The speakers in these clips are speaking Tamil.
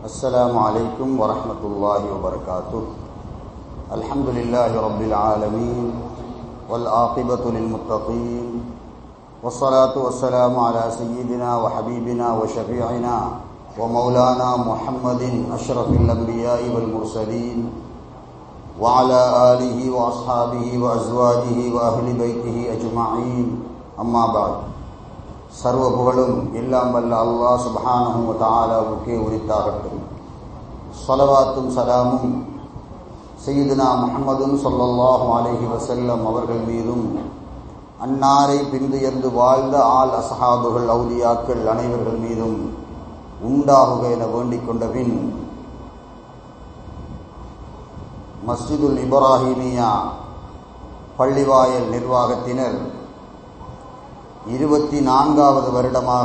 السلام عليكم ورحمة الله وبركاته. الحمد لله رب العالمين والعاقبة للمتقين والصلاة والسلام على سيدنا وحبيبنا وشفيعنا ومولانا محمد أشرف الأنبياء والمرسلين وعلى آله وأصحابه وأزواجه وأهل بيته أجمعين. أما بعد. சர்வ புகழும் எல்லாம் வல்ல அல்லாஹ் சுப்ஹானஹு வ தஆலாவுக்கே உரித்தாகட்டும். ஸலவாத்தும் சலாமும் சய்யிதுனா முஹம்மதுன் ஸல்லல்லாஹு அலைஹி வஸல்லம் அவர்கள் மீதும், அன்னாரை பின்துயர்ந்து வாழ்ந்த ஆல் அஸ்ஹாபுகள் அவுலியாக்கள் அனைவர்கள் மீதும் உண்டாகுக என வேண்டிக் கொண்ட பின், மஸ்ஜிதுல் இப்ராஹிமியா பள்ளிவாயல் நிர்வாகத்தினர் 24வது வருடமாக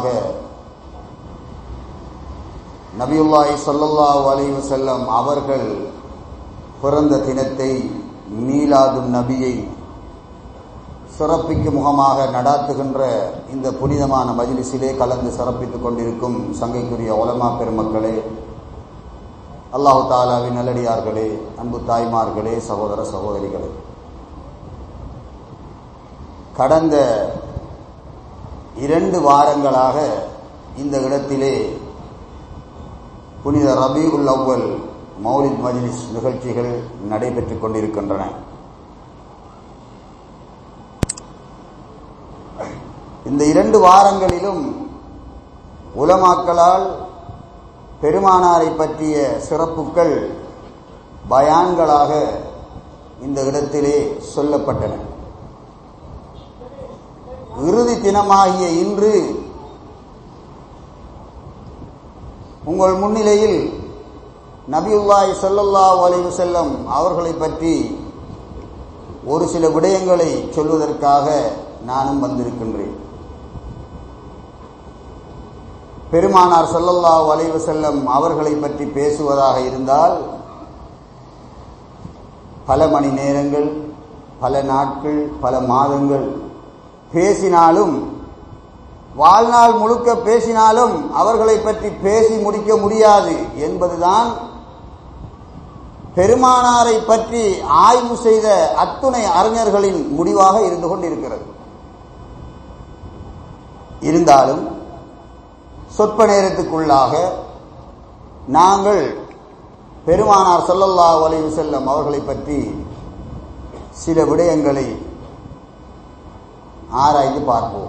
நபியுல்லாஹி ஸல்லல்லாஹு அலைஹி வஸல்லம் அவர்கள் பிறந்த தினத்தை, மீலாதுன் நபியை சிறப்பிக்கும் முகமாக நடாத்துகின்ற இந்த புனிதமான மஜ்லிஸிலே கலந்து சிறப்பித்துக் கொண்டிருக்கும் சங்கைக்குரிய உலமா பெருமக்களே, அல்லாஹு தஆலாவின் நல்லடியார்களே, அன்பு தாய்மார்களே, சகோதர சகோதரிகளே, கடந்த 2 வாரங்களாக இந்த இடத்திலே புனித ரபீஉல் அவ்வல் மௌலித் மஜ்லிஸ் நிகழ்ச்சிகள் நடைபெற்றுக் கொண்டிருக்கின்றன. இந்த 2 வாரங்களிலும் உலமாக்களால் பெருமானாரை பற்றிய சிறப்புகள் பயான்களாக இந்த இடத்திலே சொல்லப்பட்டன. இறுதி தினமாகிய இன்று உங்கள் முன்னிலையில் நபியுல்லாஹி ஸல்லல்லாஹு அலைஹி வஸல்லம் அவர்களை பற்றி ஒரு சில விடயங்களை சொல்வதற்காக நானும் வந்திருக்கின்றேன். பெருமானார் ஸல்லல்லாஹு அலைஹி வஸல்லம் அவர்களை பற்றி பேசுவதாக இருந்தால் பல மணி நேரங்கள், பல நாட்கள், பல மாதங்கள் பேசினாலும், வாழ்நாள் முழுக்க பேசினாலும் அவர்களை பற்றி பேசி முடிக்க முடியாது என்பதுதான் பெருமானாரை பற்றி ஆய்வு செய்த அத்துணை அறிஞர்களின் முடிவாக இருந்து கொண்டிருக்கிறது. இருந்தாலும் சொற்ப நேரத்துக்குள்ளாக நாங்கள் பெருமானார் ஸல்லல்லாஹு அலைஹி வஸல்லம் அவர்களை பற்றி சில விடயங்களை ஆராய்ந்து பார்ப்போம்.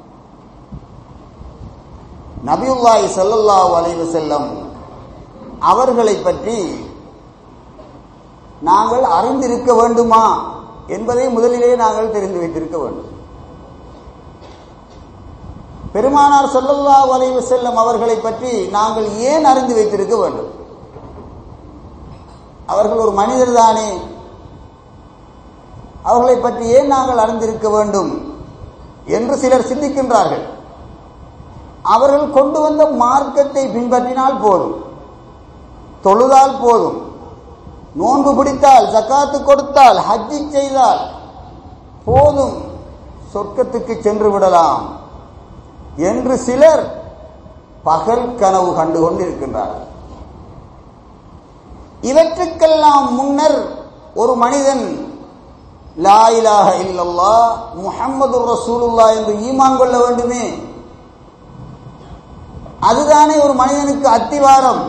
நபியுல்லாஹி ஸல்லல்லாஹு அலைஹி வஸல்லம் அவர்களை பற்றி நாங்கள் அறிந்திருக்க வேண்டுமா என்பதை முதலிலே நாங்கள் தெரிந்து வைத்திருக்க வேண்டும். பெருமானார் ஸல்லல்லாஹு அலைஹி வஸல்லம் அவர்களை பற்றி நாங்கள் ஏன் அறிந்து வைத்திருக்க வேண்டும்? அவர்கள் ஒரு மனிதர் தானே, அவர்களை பற்றி ஏன் நாங்கள் அறிந்திருக்க வேண்டும் என்று சிலர் சிந்திக்கின்றார்கள். அவர்கள் கொண்டு வந்த மார்க்கத்தை பின்பற்றினால் போதும், தொழுதால் போதும், நோன்பு பிடித்தால், ஜக்காத்து கொடுத்தால், ஹஜ்ஜி செய்தால் போதும், சொர்க்கத்துக்கு சென்று விடலாம் என்று சிலர் பகல் கனவு கண்டு கொண்டிருக்கின்றார்கள். இவற்றுக்கெல்லாம் முன்னர் ஒரு மனிதன் லா இலாஹ இல்லல்லாஹ் முஹம்மதுர் ரசூலுல்லாஹ் என்று ஈமான் கொள்ள வேண்டுமே. அதுதானே ஒரு மனிதனுக்கு அத்திவாரம்.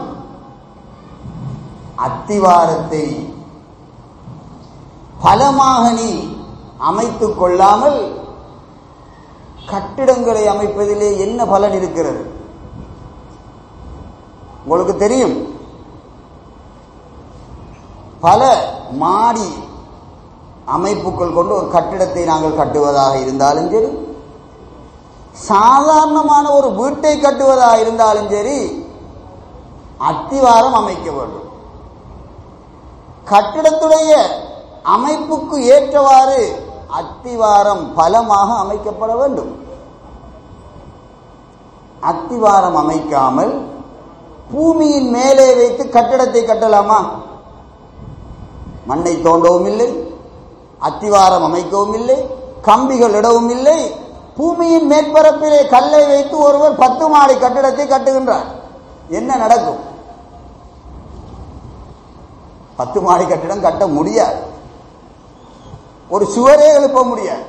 அத்திவாரத்தை பலமாக நீ அமைத்துக் கொள்ளாமல் கட்டிடங்களை அமைப்பதிலே என்ன பலன் இருக்கிறது? உங்களுக்கு தெரியும், பல மாடி அமைப்புகள் கொண்டு ஒரு கட்டிடத்தை நாங்கள் கட்டுவதாக இருந்தாலும் சரி, சாதாரணமான ஒரு வீட்டை கட்டுவதாக இருந்தாலும் சரி, அத்திவாரம் அமைக்க வேண்டும். கட்டிடத்துடைய அமைப்புக்கு ஏற்றவாறு அத்திவாரம் பலமாக அமைக்கப்பட வேண்டும். அத்திவாரம் அமைக்காமல் பூமியின் மேலே வைத்து கட்டிடத்தை கட்டலாமா? மண்ணை தோண்டவும் இல்லை, அத்திவாரம் அமைக்கவும் இல்லை, கம்பிகள் இடவும் இல்லை. பூமியின் மேற்பரப்பிலே கல்லை வைத்து ஒருவர் 10 மாடி கட்டிடத்தை கட்டுகின்றார். என்ன நடக்கும்? 10 மாடி கட்டிடம் கட்ட முடியாது, ஒரு சுவரே எழுப்ப முடியாது.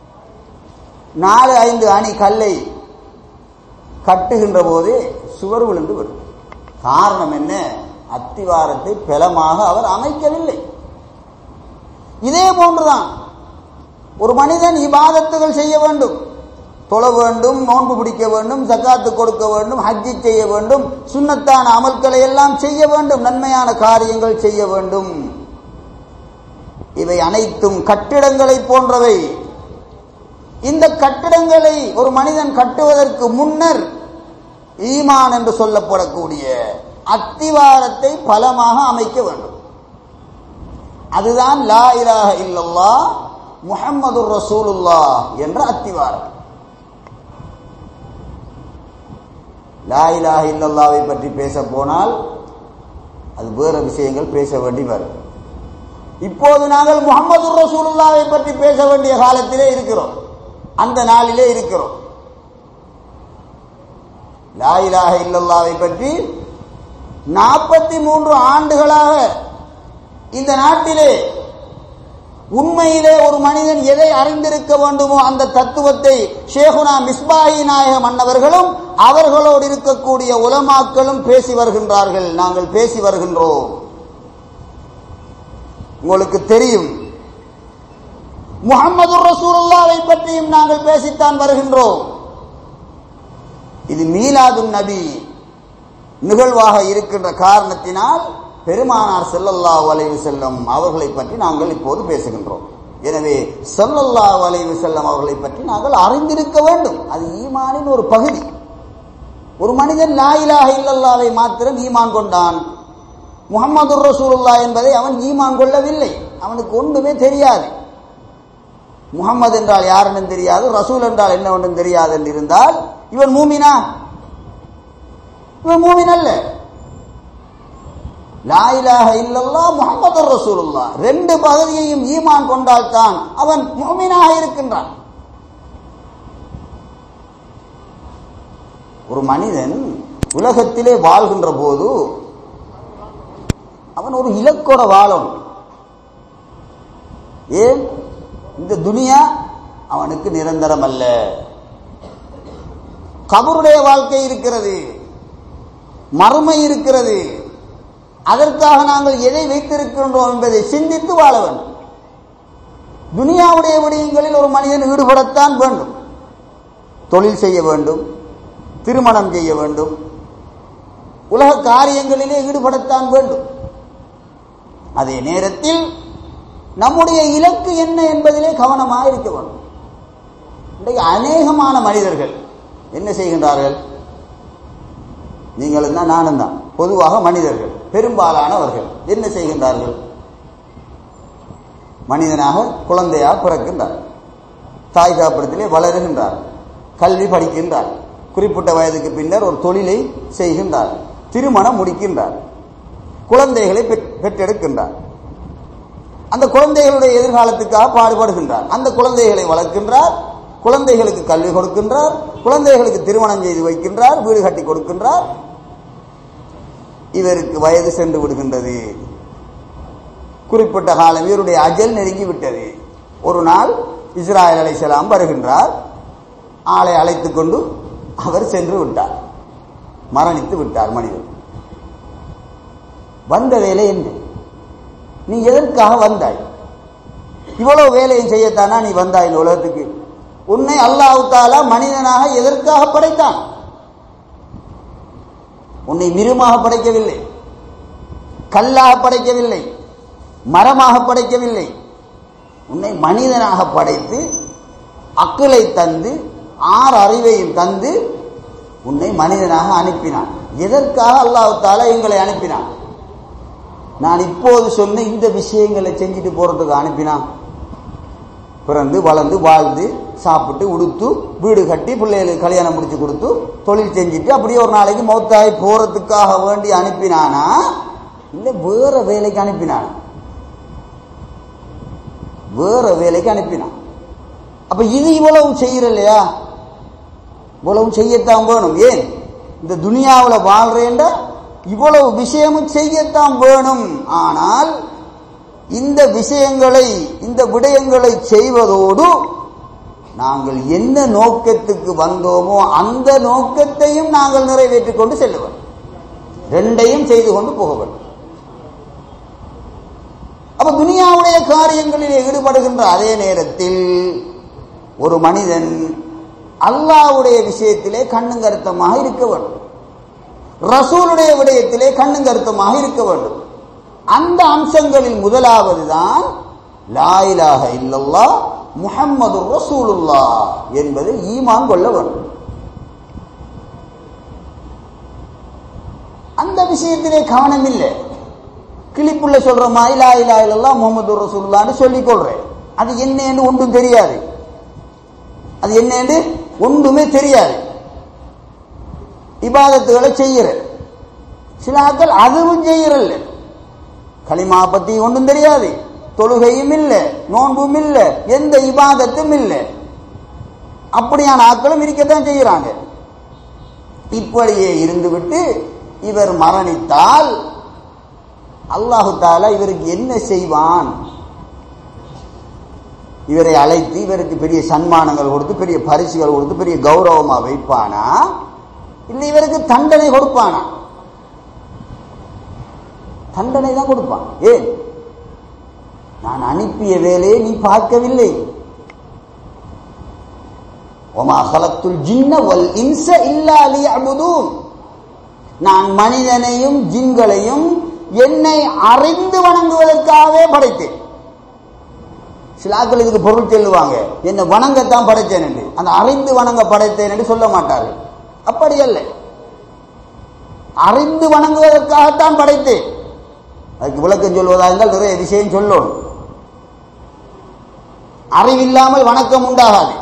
4-5 அணி கல்லை கட்டுகின்ற போது சுவர் விழுந்து விடும். காரணம் என்ன? அத்திவாரத்தை பலமாக அவர் அமைக்கவில்லை. இதே போன்றுதான் ஒரு மனிதன் இபாதத்துகள் செய்ய வேண்டும், தொழ வேண்டும், நோன்பு பிடிக்க வேண்டும், ஜக்காத்து கொடுக்க வேண்டும், ஹஜ்ஜி செய்ய வேண்டும், சுன்னத்தான அமல்களை எல்லாம் செய்ய வேண்டும், நன்மையான காரியங்கள் செய்ய வேண்டும். இவை அனைத்தும் கட்டிடங்களை போன்றவை. இந்த கட்டிடங்களை ஒரு மனிதன் கட்டுவதற்கு முன்னர் ஈமான் என்று சொல்லப்படக்கூடிய அத்திவாரத்தை பலமாக அமைக்க வேண்டும். அதுதான் லா இலாஹ இல்லல்லாஹ் முஹம்மதுர் ரசூலுல்லாஹ் என்ற அத்திவாரம். லா இலாஹ இல்லல்லாஹ்வை பற்றி பேச போனால் அது வேற விஷயங்கள் பேச வேண்டி வரும். இப்போது நாங்கள் முஹம்மதுர் ரசூலுல்லாஹ்வை பற்றி பேச வேண்டிய காலத்திலே இருக்கிறோம், அந்த நாளிலே இருக்கிறோம். லா இலாஹ இல்லல்லாஹ்வை பற்றி 43 ஆண்டுகளாக இந்த நாட்டிலே உண்மையிலே ஒரு மனிதன் எதை அறிந்திருக்க வேண்டுமோ அந்த தத்துவத்தை ஷேகுனா மிஸ்பாஹி நாயகம் அன்னவர்களும் அவர்களோடு இருக்கக்கூடிய உலமாக்களும் பேசி வருகின்றார்கள். நாங்கள் பேசி வருகின்றோம். உங்களுக்கு தெரியும், முஹம்மதுர் ரசூலுல்லாஹ்வை பற்றியும் நாங்கள் பேசித்தான் வருகின்றோம். இது மீலாதுன் நபி நிகழ்வாக இருக்கின்ற காரணத்தினால் பெருமானார் ஸல்லல்லாஹு அலைஹி வஸல்லம் அவர்களை பற்றி நாங்கள் இப்போது பேசுகின்றோம். எனவே ஸல்லல்லாஹு அலைஹி வஸல்லம் அவர்களை பற்றி நாங்கள் அறிந்திருக்க வேண்டும். அது ஈமானின் ஒரு பகுதி. ஒரு மனிதன் லா இலாஹ இல்லல்லாஹ்வை மாத்திரம் ஈமான் கொண்டான், முஹம்மதுர் ரசூலுல்லாஹ் என்பதை அவன் ஈமான் கொள்ளவில்லை. அவனுக்கு ஒன்றுமே தெரியாது. முஹம்மது என்றால் யாருன்னு தெரியாது, ரசூல் என்றால் என்னவென்று தெரியாது என்று இருந்தால் இவன் மூமினா? இவன் மூமின் அல்ல. லா இலாஹ இல்லல்லாஹ் முஹம்மதுர் ரசூலுல்லாஹ் ரெண்டு பகுதியையும் ஈமான் கொண்டால்தான் அவன் முஃமினாக இருக்கின்றான். ஒரு மனிதன் உலகத்திலே வாழ்கின்ற போது அவன் ஒரு இலக்கோட வாழும். ஏன்? இந்த துனியா அவனுக்கு நிரந்தரம் அல்ல. கபருடைய வாழ்க்கை இருக்கிறது, மறுமை இருக்கிறது. அதற்காக நாங்கள் எதை வைத்திருக்கின்றோம் என்பதை சிந்தித்து வாழ வேண்டும். துனியாவுடைய விடயங்களில் ஒரு மனிதன் ஈடுபடத்தான் வேண்டும். தொழில் செய்ய வேண்டும், திருமணம் செய்ய வேண்டும், உலக காரியங்களிலே ஈடுபடத்தான் வேண்டும். அதே நேரத்தில் நம்முடைய இலக்கு என்ன என்பதிலே கவனமாக இருக்க வேண்டும். இன்றைக்கு அநேகமான மனிதர்கள் என்ன செய்கின்றார்கள்? நீங்களும் தான் நானும் தான், பொதுவாக மனிதர்கள் பெரும்பாலானவர்கள் என்ன செய்கின்றார்கள்? மனிதனாக குழந்தையாக பிறக்கின்றார், தாய் காப்படத்திலே வளருகின்றார், கல்வி படிக்கின்றார், குறிப்பிட்ட வயதுக்கு பின்னர் ஒரு தொழிலை செய்கின்றார், திருமணம் முடிக்கின்றார், குழந்தைகளை பெற்றெடுக்கின்றார். அந்த குழந்தைகளுடைய எதிர்காலத்துக்காக பாடுபடுகின்றார். அந்த குழந்தைகளை வளர்க்கின்றார், குழந்தைகளுக்கு கல்வி கொடுக்கின்றார், குழந்தைகளுக்கு திருமணம் செய்து வைக்கின்றார், வீடு கட்டி கொடுக்கின்றார். இவருக்கு வயது சென்று விடுகின்றது. குறிப்பிட்ட காலம் இவருடைய அஜல் நெருங்கி விட்டது. ஒரு நாள் இஸ்ராயேல் அலைஹிஸ்ஸலாம் வருகின்றார். ஆளை அழைத்துக் கொண்டு அவர் சென்று விட்டார், மரணித்து விட்டார். மனிதன் வந்த வேலை என்ன? நீ எதற்காக வந்தாய்? இவ்வளவு வேலையை செய்யத்தானா நீ வந்தாய் இந்த உலகத்துக்கு? உன்னை அல்லாஹ் தஆலா மனிதனாக எதற்காக படைத்தான்? உன்னை மிருகமாக படைக்கவில்லை, கல்லாக படைக்கவில்லை, மரமாக படைக்கவில்லை. உன்னை மனிதனாக படைத்து அக்களை தந்து 6 அறிவையும் தந்து உன்னை மனிதனாக அனுப்பினான். எதற்காக அல்லாஹ் தஆலா எங்களை அனுப்பினான்? நான் இப்போது சொன்ன இந்த விஷயங்களை செஞ்சுட்டு போறதுக்கு அனுப்பினான். பிறந்து வளர்ந்து வாழ்ந்து சாப்பிட்டு உடுத்து வீடு கட்டி பிள்ளைகளுக்கு கல்யாணம் முடிச்சு கொடுத்து தொழில் செஞ்சுட்டு அப்படியே ஒரு நாளைக்கு மௌத்தாகி போறதுக்காக வேண்டி அனுப்பினானா இல்லை வேற வேலைக்கு அனுப்பினான்? வேற வேலைக்கு அனுப்பினான். அப்ப இது இவ்வளவு செய்யற இல்லையா? இவ்வளவு செய்யத்தான் வேணும். ஏன்? இந்த துனியாவில் வாழ்றேன்டா இவ்வளவு விஷயமும் செய்யத்தான் வேணும். ஆனால் இந்த விஷயங்களை, இந்த விடயங்களை செய்வதோடு நாங்கள் என்ன நோக்கத்துக்கு வந்தோமோ அந்த நோக்கத்தையும் நாங்கள் நிறைவேற்றிக் கொண்டு செல்லுவோம். ரெண்டையும் செய்து கொண்டு போக வேண்டும். அப்ப துனியாவுடைய காரியங்களில் ஈடுபடுகின்ற அதே நேரத்தில் ஒரு மனிதன் அல்லாஹ்வுடைய விஷயத்திலே கண்ணும் கருத்தமாக இருக்க வேண்டும், ரசூலுடைய விடயத்திலே கண்ணும் கருத்தமாக இருக்க வேண்டும். அந்த அம்சங்களில் முதலாவது தான் லா இலாஹ இல்லல்லாஹ் முஹம்மது ரசூலுல்லாஹ் என்பதை ஈமான் கொள்ள வேண்டும். அந்த விஷயத்திலே கவனம் இல்லை. கிளிப்புள்ள சொல்ற மாதிரி லா இலாஹ இல்லல்லாஹ் முஹம்மது ரசூலுல்லாஹ்னு சொல்லிக் கொள்றேன். அது என்னன்னு ஒன்றும் தெரியாது. அது என்னன்னு ஒன்றுமே தெரியாது. இபாதத்துகளை செய்யற சில ஆட்கள் அதுவும் செய்யறல்ல. களிமா பத்தி ஒன்றும் தெரியாது, தொழுகையும் இல்லை, நோன்பும் இல்லை, எந்த இபாதத்தும் இல்லை. அப்படியான ஆட்களும் இருக்கத்தான் செய்யறாங்க. இப்படியே இருந்துவிட்டு இவர் மரணித்தால் அல்லாஹு தஆலா இவருக்கு என்ன செய்வான்? இவரை அழைத்து இவருக்கு பெரிய சன்மானங்கள் கொடுத்து, பெரிய பரிசுகள் கொடுத்து, பெரிய கௌரவமா வைப்பானா, இல்லை இவருக்கு தண்டனை கொடுப்பானா? தண்டனை தான் கொடுப்பான். ஏன்? நான் அனுப்பிய வேலையை நீ பார்க்கவில்லை. வமா ஹலக்துல் ஜின்ன வல் இன்ஸ இல்லா லியஅ்புதூன். நான் மனிதனையும் ஜின்களையும் என்னை அறிந்து வணங்குவதற்காகவே படைத்தேன். சில ஆட்கள் இதுக்கு பொருள் சொல்லுவாங்க, என்னை வணங்கத்தான் படைத்தேன் என்று. அந்த அறிந்து வணங்க படைத்தேன் என்று சொல்ல மாட்டார்கள். அப்படி அல்ல, அறிந்து வணங்குவதற்காகத்தான் படைத்தேன். அதுக்கு விளக்கம் சொல்வதா இருந்தால் நிறைய விஷயம் சொல்லணும். அறிவில்லாமல் வணக்கம் உண்டாகாது.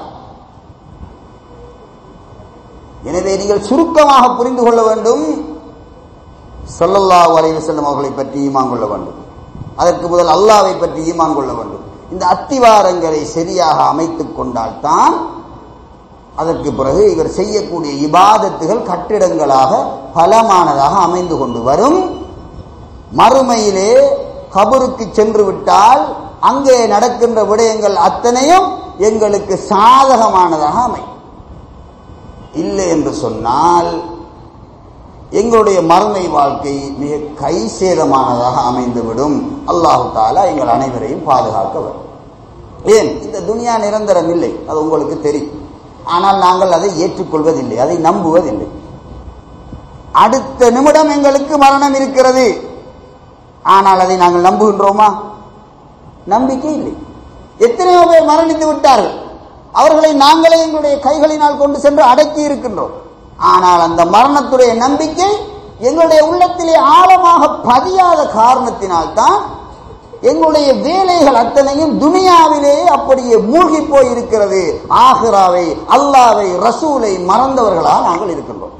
எனவே நீங்கள் சுருக்கமாக புரிந்து கொள்ள வேண்டும். ஸல்லல்லாஹு அலைஹி வஸல்லம் அவர்களை பற்றி ஈமான் கொள்ள வேண்டும். அதற்கு முதல் அல்லாஹ்வை பற்றி ஈமான் கொள்ள வேண்டும். இந்த அத்திவாரங்களை சரியாக அமைத்துக் கொண்டால்தான் அதற்கு பிறகு இவர் செய்யக்கூடிய இபாதத்துகள் கட்டிடங்களாக பலமானதாக அமைந்து கொண்டு வரும். மறுமையிலே கபருக்கு சென்று விட்டால் அங்கே நடக்கின்ற விடயங்கள் அத்தனையும் எங்களுக்கு சாதகமானதாக அமையும். இல்லை என்று சொன்னால் எங்களுடைய மறுமை வாழ்க்கை மிக கைசேதமானதாக அமைந்துவிடும். அல்லாஹு தஆலா எங்கள் அனைவரையும் பாதுகாக்க வேண்டும். ஏன்? இந்த துனியா நிரந்தரம் இல்லை, அது உங்களுக்கு தெரியும். ஆனால் நாங்கள் அதை ஏற்றுக்கொள்வதில்லை, அதை நம்புவதில்லை. அடுத்த நிமிடம் எங்களுக்கு மரணம் இருக்கிறது, ஆனால் அதை நாங்கள் நம்புகின்றோமா? நம்பிக்கை இல்லை. எத்தனையோ பேர் மரணித்து விட்டார்கள், அவர்களை நாங்களே எங்களுடைய கைகளினால் கொண்டு சென்று அடக்கி இருக்கின்றோம். ஆனால் அந்த மரணத்துடைய நம்பிக்கை எங்களுடைய உள்ளத்திலே ஆழமாக பதியாத காரணத்தினால்தான் எங்களுடைய வேலைகள் அத்தனையும் துனியாவிலேயே அப்படியே மூழ்கி போய் இருக்கிறது. ஆகிராவை, அல்லாவை, ரசூலை மறந்தவர்களாக நாங்கள் இருக்கின்றோம்.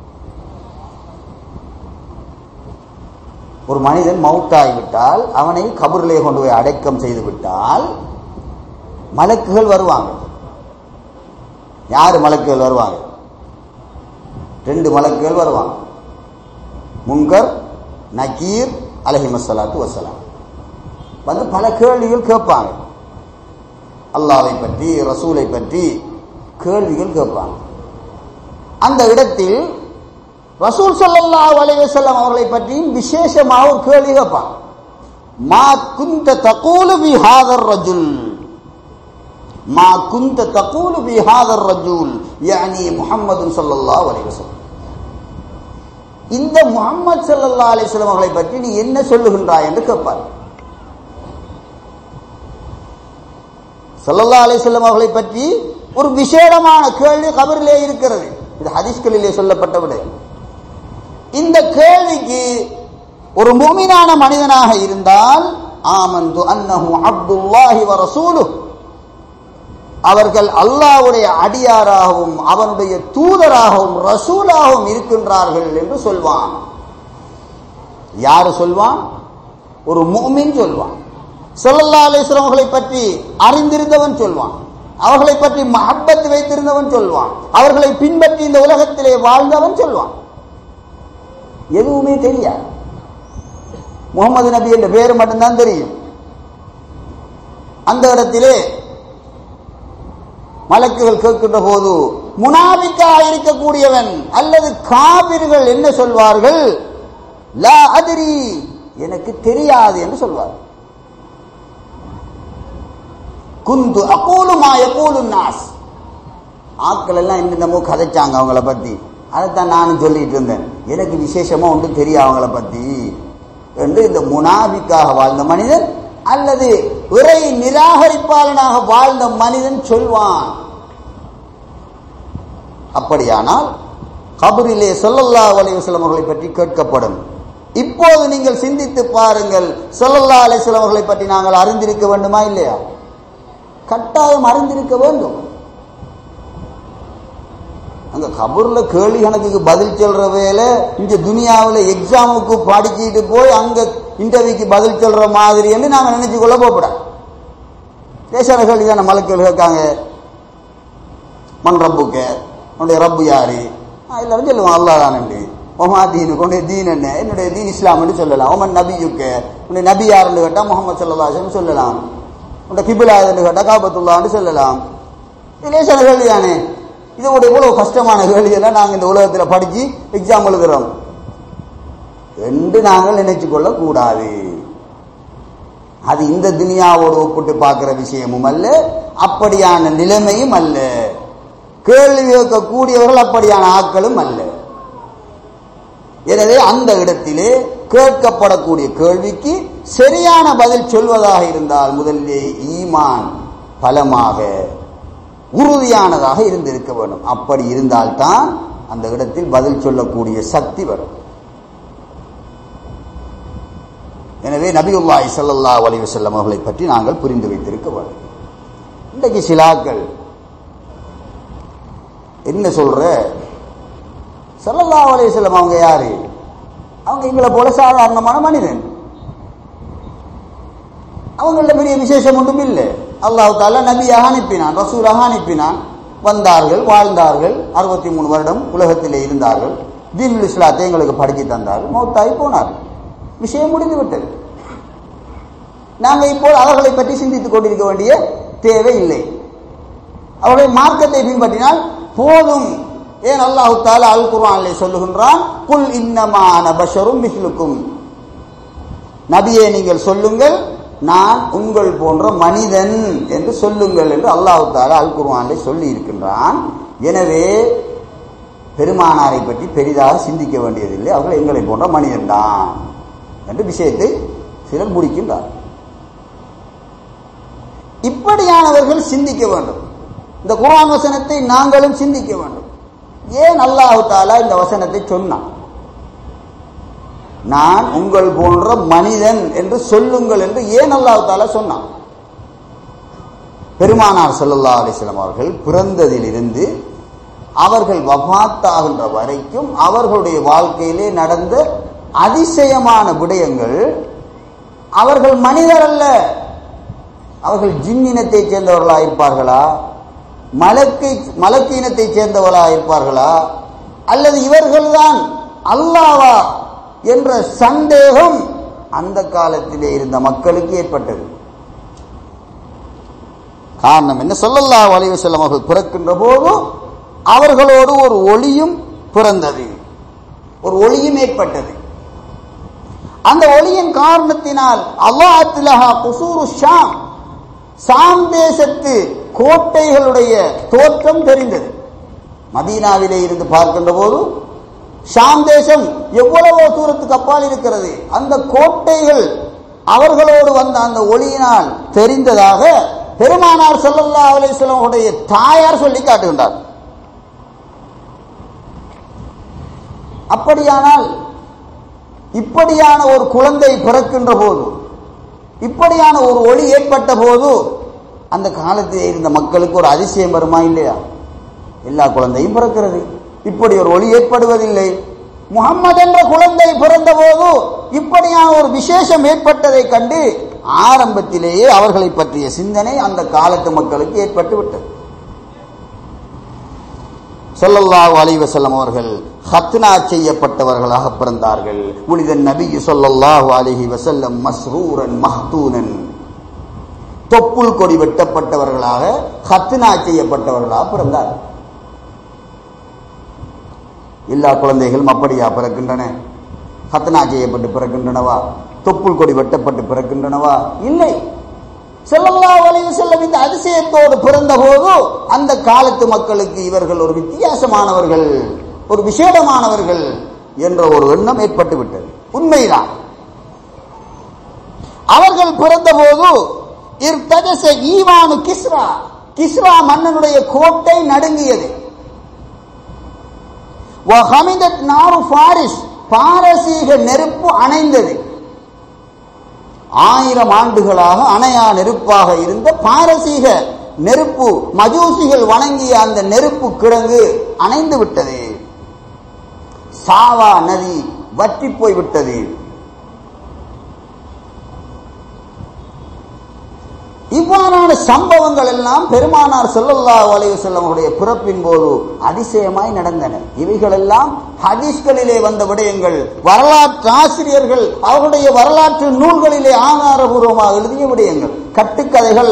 ஒரு மனிதன் மௌத்தாகிவிட்டால் அவனை கபரிலே கொண்டு போய் அடக்கம் செய்து விட்டால் மலக்குகள் வருவாங்க. யாரு மலக்குகள் வருவாங்க? 2 மலக்குகள் வருவாங்க. முன்கர், நக்கீர் அலைஹிஸ்ஸலாத்து வஸ்ஸலாம். வந்து பல கேள்விகள் கேட்பாங்க. அல்லாஹ்வை பற்றி, ரசூலை பற்றி கேள்விகள் கேட்பாங்க. அந்த இடத்தில் ரசூல் ஸல்லல்லாஹு அலைஹி வஸல்லம் அவர்களை பற்றி விசேஷமாக ஒரு கேள்வி கேட்பாங்க. மா குன்த தகூலு பி ஹாதர் ரஜுல், மா குன்த தகூலு பி ஹாதர் ரஜுல் யானி முஹம்மது ஸல்லல்லாஹு அலைஹி வஸல்லம். இந்த முஹம்மது ஸல்லல்லாஹு அலைஹி வஸல்லம் அவர்களை பற்றி நீ என்ன சொல்லுகின்றாய் என்று கேட்பார். ஸல்லல்லாஹு அலைஹி வஸல்லம் அவர்களை பற்றி ஒரு விசேடமான கேள்வி கபரிலே இருக்கிறது. இது ஹதீஸ்களிலே சொல்லப்பட்ட விடயம். இந்த கேள்விக்கு ஒரு முஃமினான மனிதனாக இருந்தால் ஆமன்து அன்னஹு அப்துல்லாஹி வ ரசூலுஹு, அவர்கள் அல்லாஹ்வுடைய அடியாராகவும் அவனுடைய தூதராகவும் ரசூலாகவும் இருக்கின்றார்கள் என்று சொல்வான். யாரு சொல்வான்? ஒரு முஃமின் சொல்வான். ஸல்லல்லாஹு அலைஹி வஸல்லம் அவர்களை பற்றி அறிந்திருந்தவன் சொல்வான். அவர்களை பற்றி மஹப்பத் வைத்திருந்தவன் சொல்வான். அவர்களை பின்பற்றி இந்த உலகத்திலே வாழ்ந்தவன் சொல்வான். எதுவுமே தெரியாது. முகமது நபி என்ற பேர் மட்டும்தான் தெரியும். அந்த இடத்திலே மலக்குகள் கேட்கின்ற போது முனாபிக்காக இருக்கக்கூடியவன் அல்லது காபிர்கள் என்ன சொல்வார்கள்? லா அதிரி, எனக்கு தெரியாது என்று சொல்வார். குந்து அகூலு மா யகூலு நாஸ், ஆட்கள் எல்லாம் என்னென்னமோ கதைச்சாங்க அவங்கள பத்தி, அதைத்தான் நானும் சொல்லிட்டு இருந்தேன், எனக்கு விசேஷமா ஒன்றும் தெரியும் அவங்கள பத்தி என்று இந்த முனாபிக்காக வாழ்ந்த மனிதன் அல்லது இறை நிராகரிப்பாளனாக வாழ்ந்த மனிதன் சொல்வான். அப்படியானால் கபரிலே ஸல்லல்லாஹு அலைஹி வஸல்லம் அவர்களை பற்றி கேட்கப்படும். இப்போது நீங்கள் சிந்தித்து பாருங்கள், ஸல்லல்லாஹு அலைஹி வஸல்லம் அவர்களை பற்றி நாங்கள் அறிந்திருக்க வேண்டுமா இல்லையா? கட்டாயம் அறிந்திருக்க வேண்டும். அங்க கபூர்ல கேள்வி கணக்குக்கு பதில் சொல்ற வேலை இந்த துனியாவில் எக்ஸாமுக்கு படிச்சுட்டு போய் அங்க இன்டர்வியூக்கு பதில் சொல்ற மாதிரி என்று நாங்க நினைச்சு கொள்ள போகப்பட. லேசான கேள்வி தானே மலக்கள் கேட்காங்க. மண் ரப்புக்க, உன்னுடைய ரப்பு யாரு? எல்லாரும் சொல்லுவான் அல்லாஹ் தான். ஒமா தீனுக்கு உன்னுடைய தீன் என்ன? என்னுடைய தீன் இஸ்லாம் என்று சொல்லலாம். ஒமன் நபியுக்க, உன்னுடைய நபி யாருன்னு கேட்டா முகமது ஸல்லல்லாஹு அலைஹி வஸல்லம் சொல்லலாம். உன்னுடைய கிபிலா என்று கேட்டா காபத்துல்லாஹ்னு சொல்லலாம். இது லேசான கேள்வி தானே. இதோட இவ்வளவு கஷ்டமான கேள்வியெல்லாம் நாங்கள் இந்த உலகத்தில் படிச்சு எக்ஸாம் எழுதுறோம் என்று நாங்கள் நினைச்சு கொள்ள கூடாது. அது இந்த துனியாவோடு ஒப்பிட்டு பார்க்கிற விஷயமும் அல்ல, அப்படியான நிலைமையும் அல்ல. கேள்வி கேட்கக்கூடியவர்கள் அப்படியான ஆட்களும் அல்ல. எனவே அந்த இடத்திலே கேட்கப்படக்கூடிய கேள்விக்கு சரியான பதில் சொல்வதாக இருந்தால் முதலிலே ஈமான் பலமாக உறுதியானதாக இருந்திருக்க வேண்டும். அப்படி இருந்தால்தான் அந்த இடத்தில் பதில் சொல்லக்கூடிய சக்தி வரும். எனவே நபியுல்லாஹி ஸல்லல்லாஹு அலைஹி வஸல்லம் அவர்களை பற்றி நாங்கள் புரிந்து வைத்திருக்க வேண்டும். இன்றைக்கு சிலாக்கள் என்ன சொல்ற, ஸல்லல்லாஹு அலைஹி வஸல்லம் அவங்க யாரு? அவங்க எங்களை போல சாதாரணமான மனிதன், அவங்கள பெரிய விசேஷம் ஒன்றும் இல்லை. அல்லாஹ் தஆலா நபியாக அனுப்பினான், ரசூலாக அனுப்பினான், வந்தார்கள், வாழ்ந்தார்கள், 63 வருடம் உலகத்திலே இருந்தார்கள், தீனுல் இஸ்லாத்தை எங்களுக்கு படித்து தந்தார்கள், மௌத்தாகி போனார்கள், விஷயம் முடிந்து விட்டது. நாங்கள் இப்போ அவர்களை பற்றி சிந்தித்துக் கொண்டிருக்க வேண்டிய தேவை இல்லை. அவர்களை மார்க்கத்தை பின்பற்றினால் போதும். ஏன் அல்லாஹ் தஆலா அல் குர்ஆனிலே சொல்லுகின்றான், குல் இன்னமா அன பஷரும் மிஸ்லுக்கும், நபியே நீங்கள் சொல்லுங்கள் நான் உங்கள் போன்ற மனிதன் என்று சொல்லுங்கள் என்று அல்லாஹ் தஆலா அல் குர்ஆனிலே சொல்லி இருக்கின்றான். எனவே பெருமானாரை பற்றி பெரிதாக சிந்திக்க வேண்டியதில்லை, அவர்கள் எங்களை போன்ற மனிதன் தான் என்று விஷயத்தை சிலர் முடிக்கின்றார். இப்படியானவர்கள் சிந்திக்க வேண்டும். இந்த குர்ஆன் வசனத்தை நாங்களும் சிந்திக்க வேண்டும். ஏன் அல்லாஹ் தஆலா இந்த வசனத்தை சொன்னான்? நான் உங்கள் போன்ற மனிதன் என்று சொல்லுங்கள் என்று ஏன் அல்லாஹ் தஆலா சொன்னான்? பெருமானார் ஸல்லல்லாஹு அலைஹி வஸல்லம் அவர்கள் பிறந்ததிலிருந்து அவர்கள் வஃபாத்தாகின்ற வரைக்கும் அவர்களுடைய வாழ்க்கையிலே நடந்த அதிசயமான விடயங்கள், அவர்கள் மனிதர் அல்ல, அவர்கள் ஜின்னினத்தை சேர்ந்தவர்களாக இருப்பார்களா, மலக்கு இனத்தை சேர்ந்தவர்களாக இருப்பார்களா, அல்லது இவர்கள்தான் அல்லாஹ்வா என்ற சந்தேகம் அந்த காலத்திலே இருந்த மக்களுக்கு ஏற்பட்டது. காரணம் என்ன? ஸல்லல்லாஹு அலைஹி வஸல்லம் அவர்கள் பிறக்கின்ற போது அவர்களோடு ஒரு ஒளியும் பிறந்தது, ஒரு ஒளியும் ஏற்பட்டது. அந்த ஒளியின் காரணத்தினால் அல்லாஹ்லஹா குசூரு ஷாம், ஷாம் தேசத்து கோட்டைகளுடைய தோற்றம் தெரிந்தது. மதீனாவிலே இருந்து பார்க்கின்ற போது ஷாம் தேசம் எவ்வளவோ தூரத்துக்கு அப்பால் இருக்கிறது. அந்த கோட்டைகள் அவர்களோடு வந்த அந்த ஒளியினால் தெரிந்ததாக பெருமானார் ஸல்லல்லாஹு அலைஹி வஸல்லம் உடைய தாயார் சொல்லி காட்டுகின்றார். அப்படியானால் இப்படியான ஒரு குழந்தை பிறக்கின்ற போது, இப்படியான ஒரு ஒளி ஏற்பட்ட போது அந்த காலத்தில் இருந்த மக்களுக்கு ஒரு அதிசயம் வருமா இல்லையா? எல்லா குழந்தையும் பிறக்கிறது, இப்படி ஒரு ஒளி ஏற்படுவதில்லை. முஹம்மது என்ற குழந்தை பிறந்த போது இப்படியான ஒரு விசேஷம் ஏற்பட்டதை கண்டு ஆரம்பத்திலேயே அவர்களை பற்றிய சிந்தனை அந்த காலத்து மக்களுக்கு ஏற்பட்டு விட்டது. ஸல்லல்லாஹு அலைஹி வஸல்லம் அவர்கள் ஹத்னா செய்யப்பட்டவர்களாக பிறந்தார்கள். உலித நபி ஸல்லல்லாஹு அலைஹி வஸல்லம் மஸ்ரூரன் மஹ்தூனன், தொப்புள் கொடி வெட்டப்பட்டவர்களாக ஹத்னா செய்யப்பட்டவர்களாக பிறந்தார்கள். எல்லா குழந்தைகளும் அப்படியா பிறக்கின்றன? ஹத்னா செய்யப்பட்டு பிறக்கின்றனவா? தொப்புள் கொடி வெட்டப்பட்டு பிறக்கின்றனவா? இல்லை. ஸல்லல்லாஹு அலைஹி வஸல்லம் இந்த அதிசயத்தோடு பிறந்தபோது அந்த காலத்து மக்களுக்கு இவர்கள் ஒரு வித்தியாசமானவர்கள், ஒரு விசேடமானவர்கள் என்ற ஒரு எண்ணம் ஏற்பட்டு விட்டது. உண்மைதான். அவர்கள் பிறந்தபோது இர்தஜஸ ஈவானு கிஸ்ரா, கிஸ்ரா மன்னனுடைய கோட்டை நடுங்கியது. வஹமிதத் நாரு ஃபாரிஸ், பாரசீக நெருப்பு அணைந்தது. 1000 ஆண்டுகளாக அணையா நெருப்பாக இருந்த பாரசீக நெருப்பு, மஜூசிகள் வணங்கிய அந்த நெருப்பு கிடங்கு அணைந்து விட்டது. சாவா நதி வற்றி போய்விட்டது. இவ்வாறான சம்பவங்கள் எல்லாம் பெருமானார் ஸல்லல்லாஹு அலைஹி வஸல்லம் அவருடைய பிறப்பின் போது அதிசயமாய் நடந்தன. இவைகளெல்லாம் ஹதீஸ்களிலே வந்த விடயங்கள், வரலாற்று ஆசிரியர்கள் அவருடைய வரலாற்று நூல்களிலே ஆதாரபூர்வமாக எழுதிய விடயங்கள், கட்டுக்கதைகள்.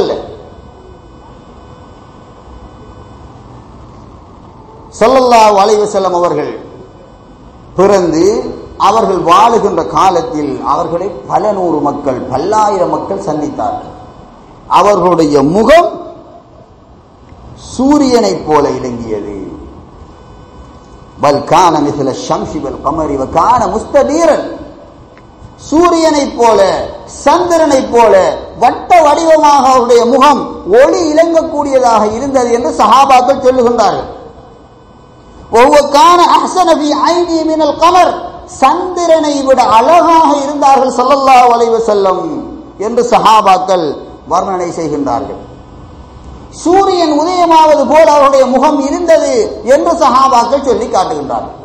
ஸல்லல்லாஹு அலைஹி வஸல்லம் அவர்கள் பிறந்து அவர்கள் வாழுகின்ற காலத்தில் அவர்களை பல நூறு மக்கள், பல்லாயிரம் மக்கள் சந்தித்தார்கள். அவர்களுடைய முகம் சூரியனைப் போல இலங்கியது. பல் கான மிஸ்ல ஷம்ஸி வல் கமரி வ கான முஸ்ததீரன், சூரியனைப் போல சந்திரனைப் போல வட்ட வடிவமாக அவருடைய முகம் ஒளி இலங்கக்கூடியதாக இருந்தது என்று சஹாபாக்கள் சொல்லுகின்றார்கள். ஒவ்வொ கான அஹ்ஸன ஃபீ ஐனி மினல் கமர், சந்திரனை விட அழகாக இருந்தார்கள் ஸல்லல்லாஹு அலைஹி வஸல்லம் என்று சஹாபாக்கள் வர்ணனை செய்கின்றார்கள். சூரியன் உதயமாவது போல் அவருடைய முகம் இருந்தது என்று சஹாபாக்கள் சொல்லி காட்டுகின்றார்கள்.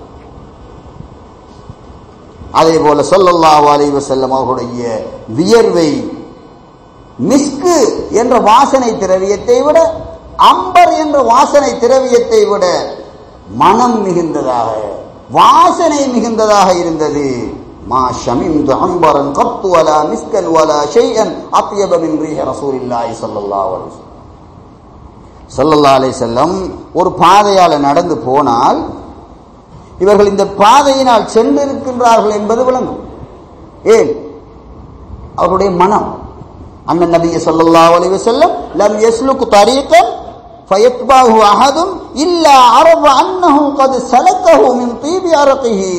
அதே போல ஸல்லல்லாஹு அலைஹி வஸல்லம் அவருடைய வியர்வை மிஸ்கு என்ற வாசனை திரவியத்தை விட, அம்பர் என்ற வாசனை திரவியத்தை விட மனம் மிகுந்ததாக, வாசனை மிகுந்ததாக இருந்தது. மா ஷமிம்து அம்பரன் கத்து வலா மிஸ்கன் வலா ஷைஅன் அத்யப மின் ரீஹ ரசூலில்லாஹி ஸல்லல்லாஹு அலைஹி வஸல்லம். ஸல்லல்லாஹு அலைஹி வஸல்லம் ஒரு பாதையால் நடந்து போனால் இவர்கள் இந்த பாதையினால் சென்றிருக்கின்றார்கள் என்பது விளங்கும். ஏன்? அவருடைய மனம். அண்ணன் நபி ஸல்லல்லாஹு அலைஹி வஸல்லம் லம் யஸ்லுக் தரீகன் ஃபயத்பாஹு அஹதுன் இல்லா அரஃப அன்னஹு கத் சலக்கஹு மின் தீபி அரகிஹி.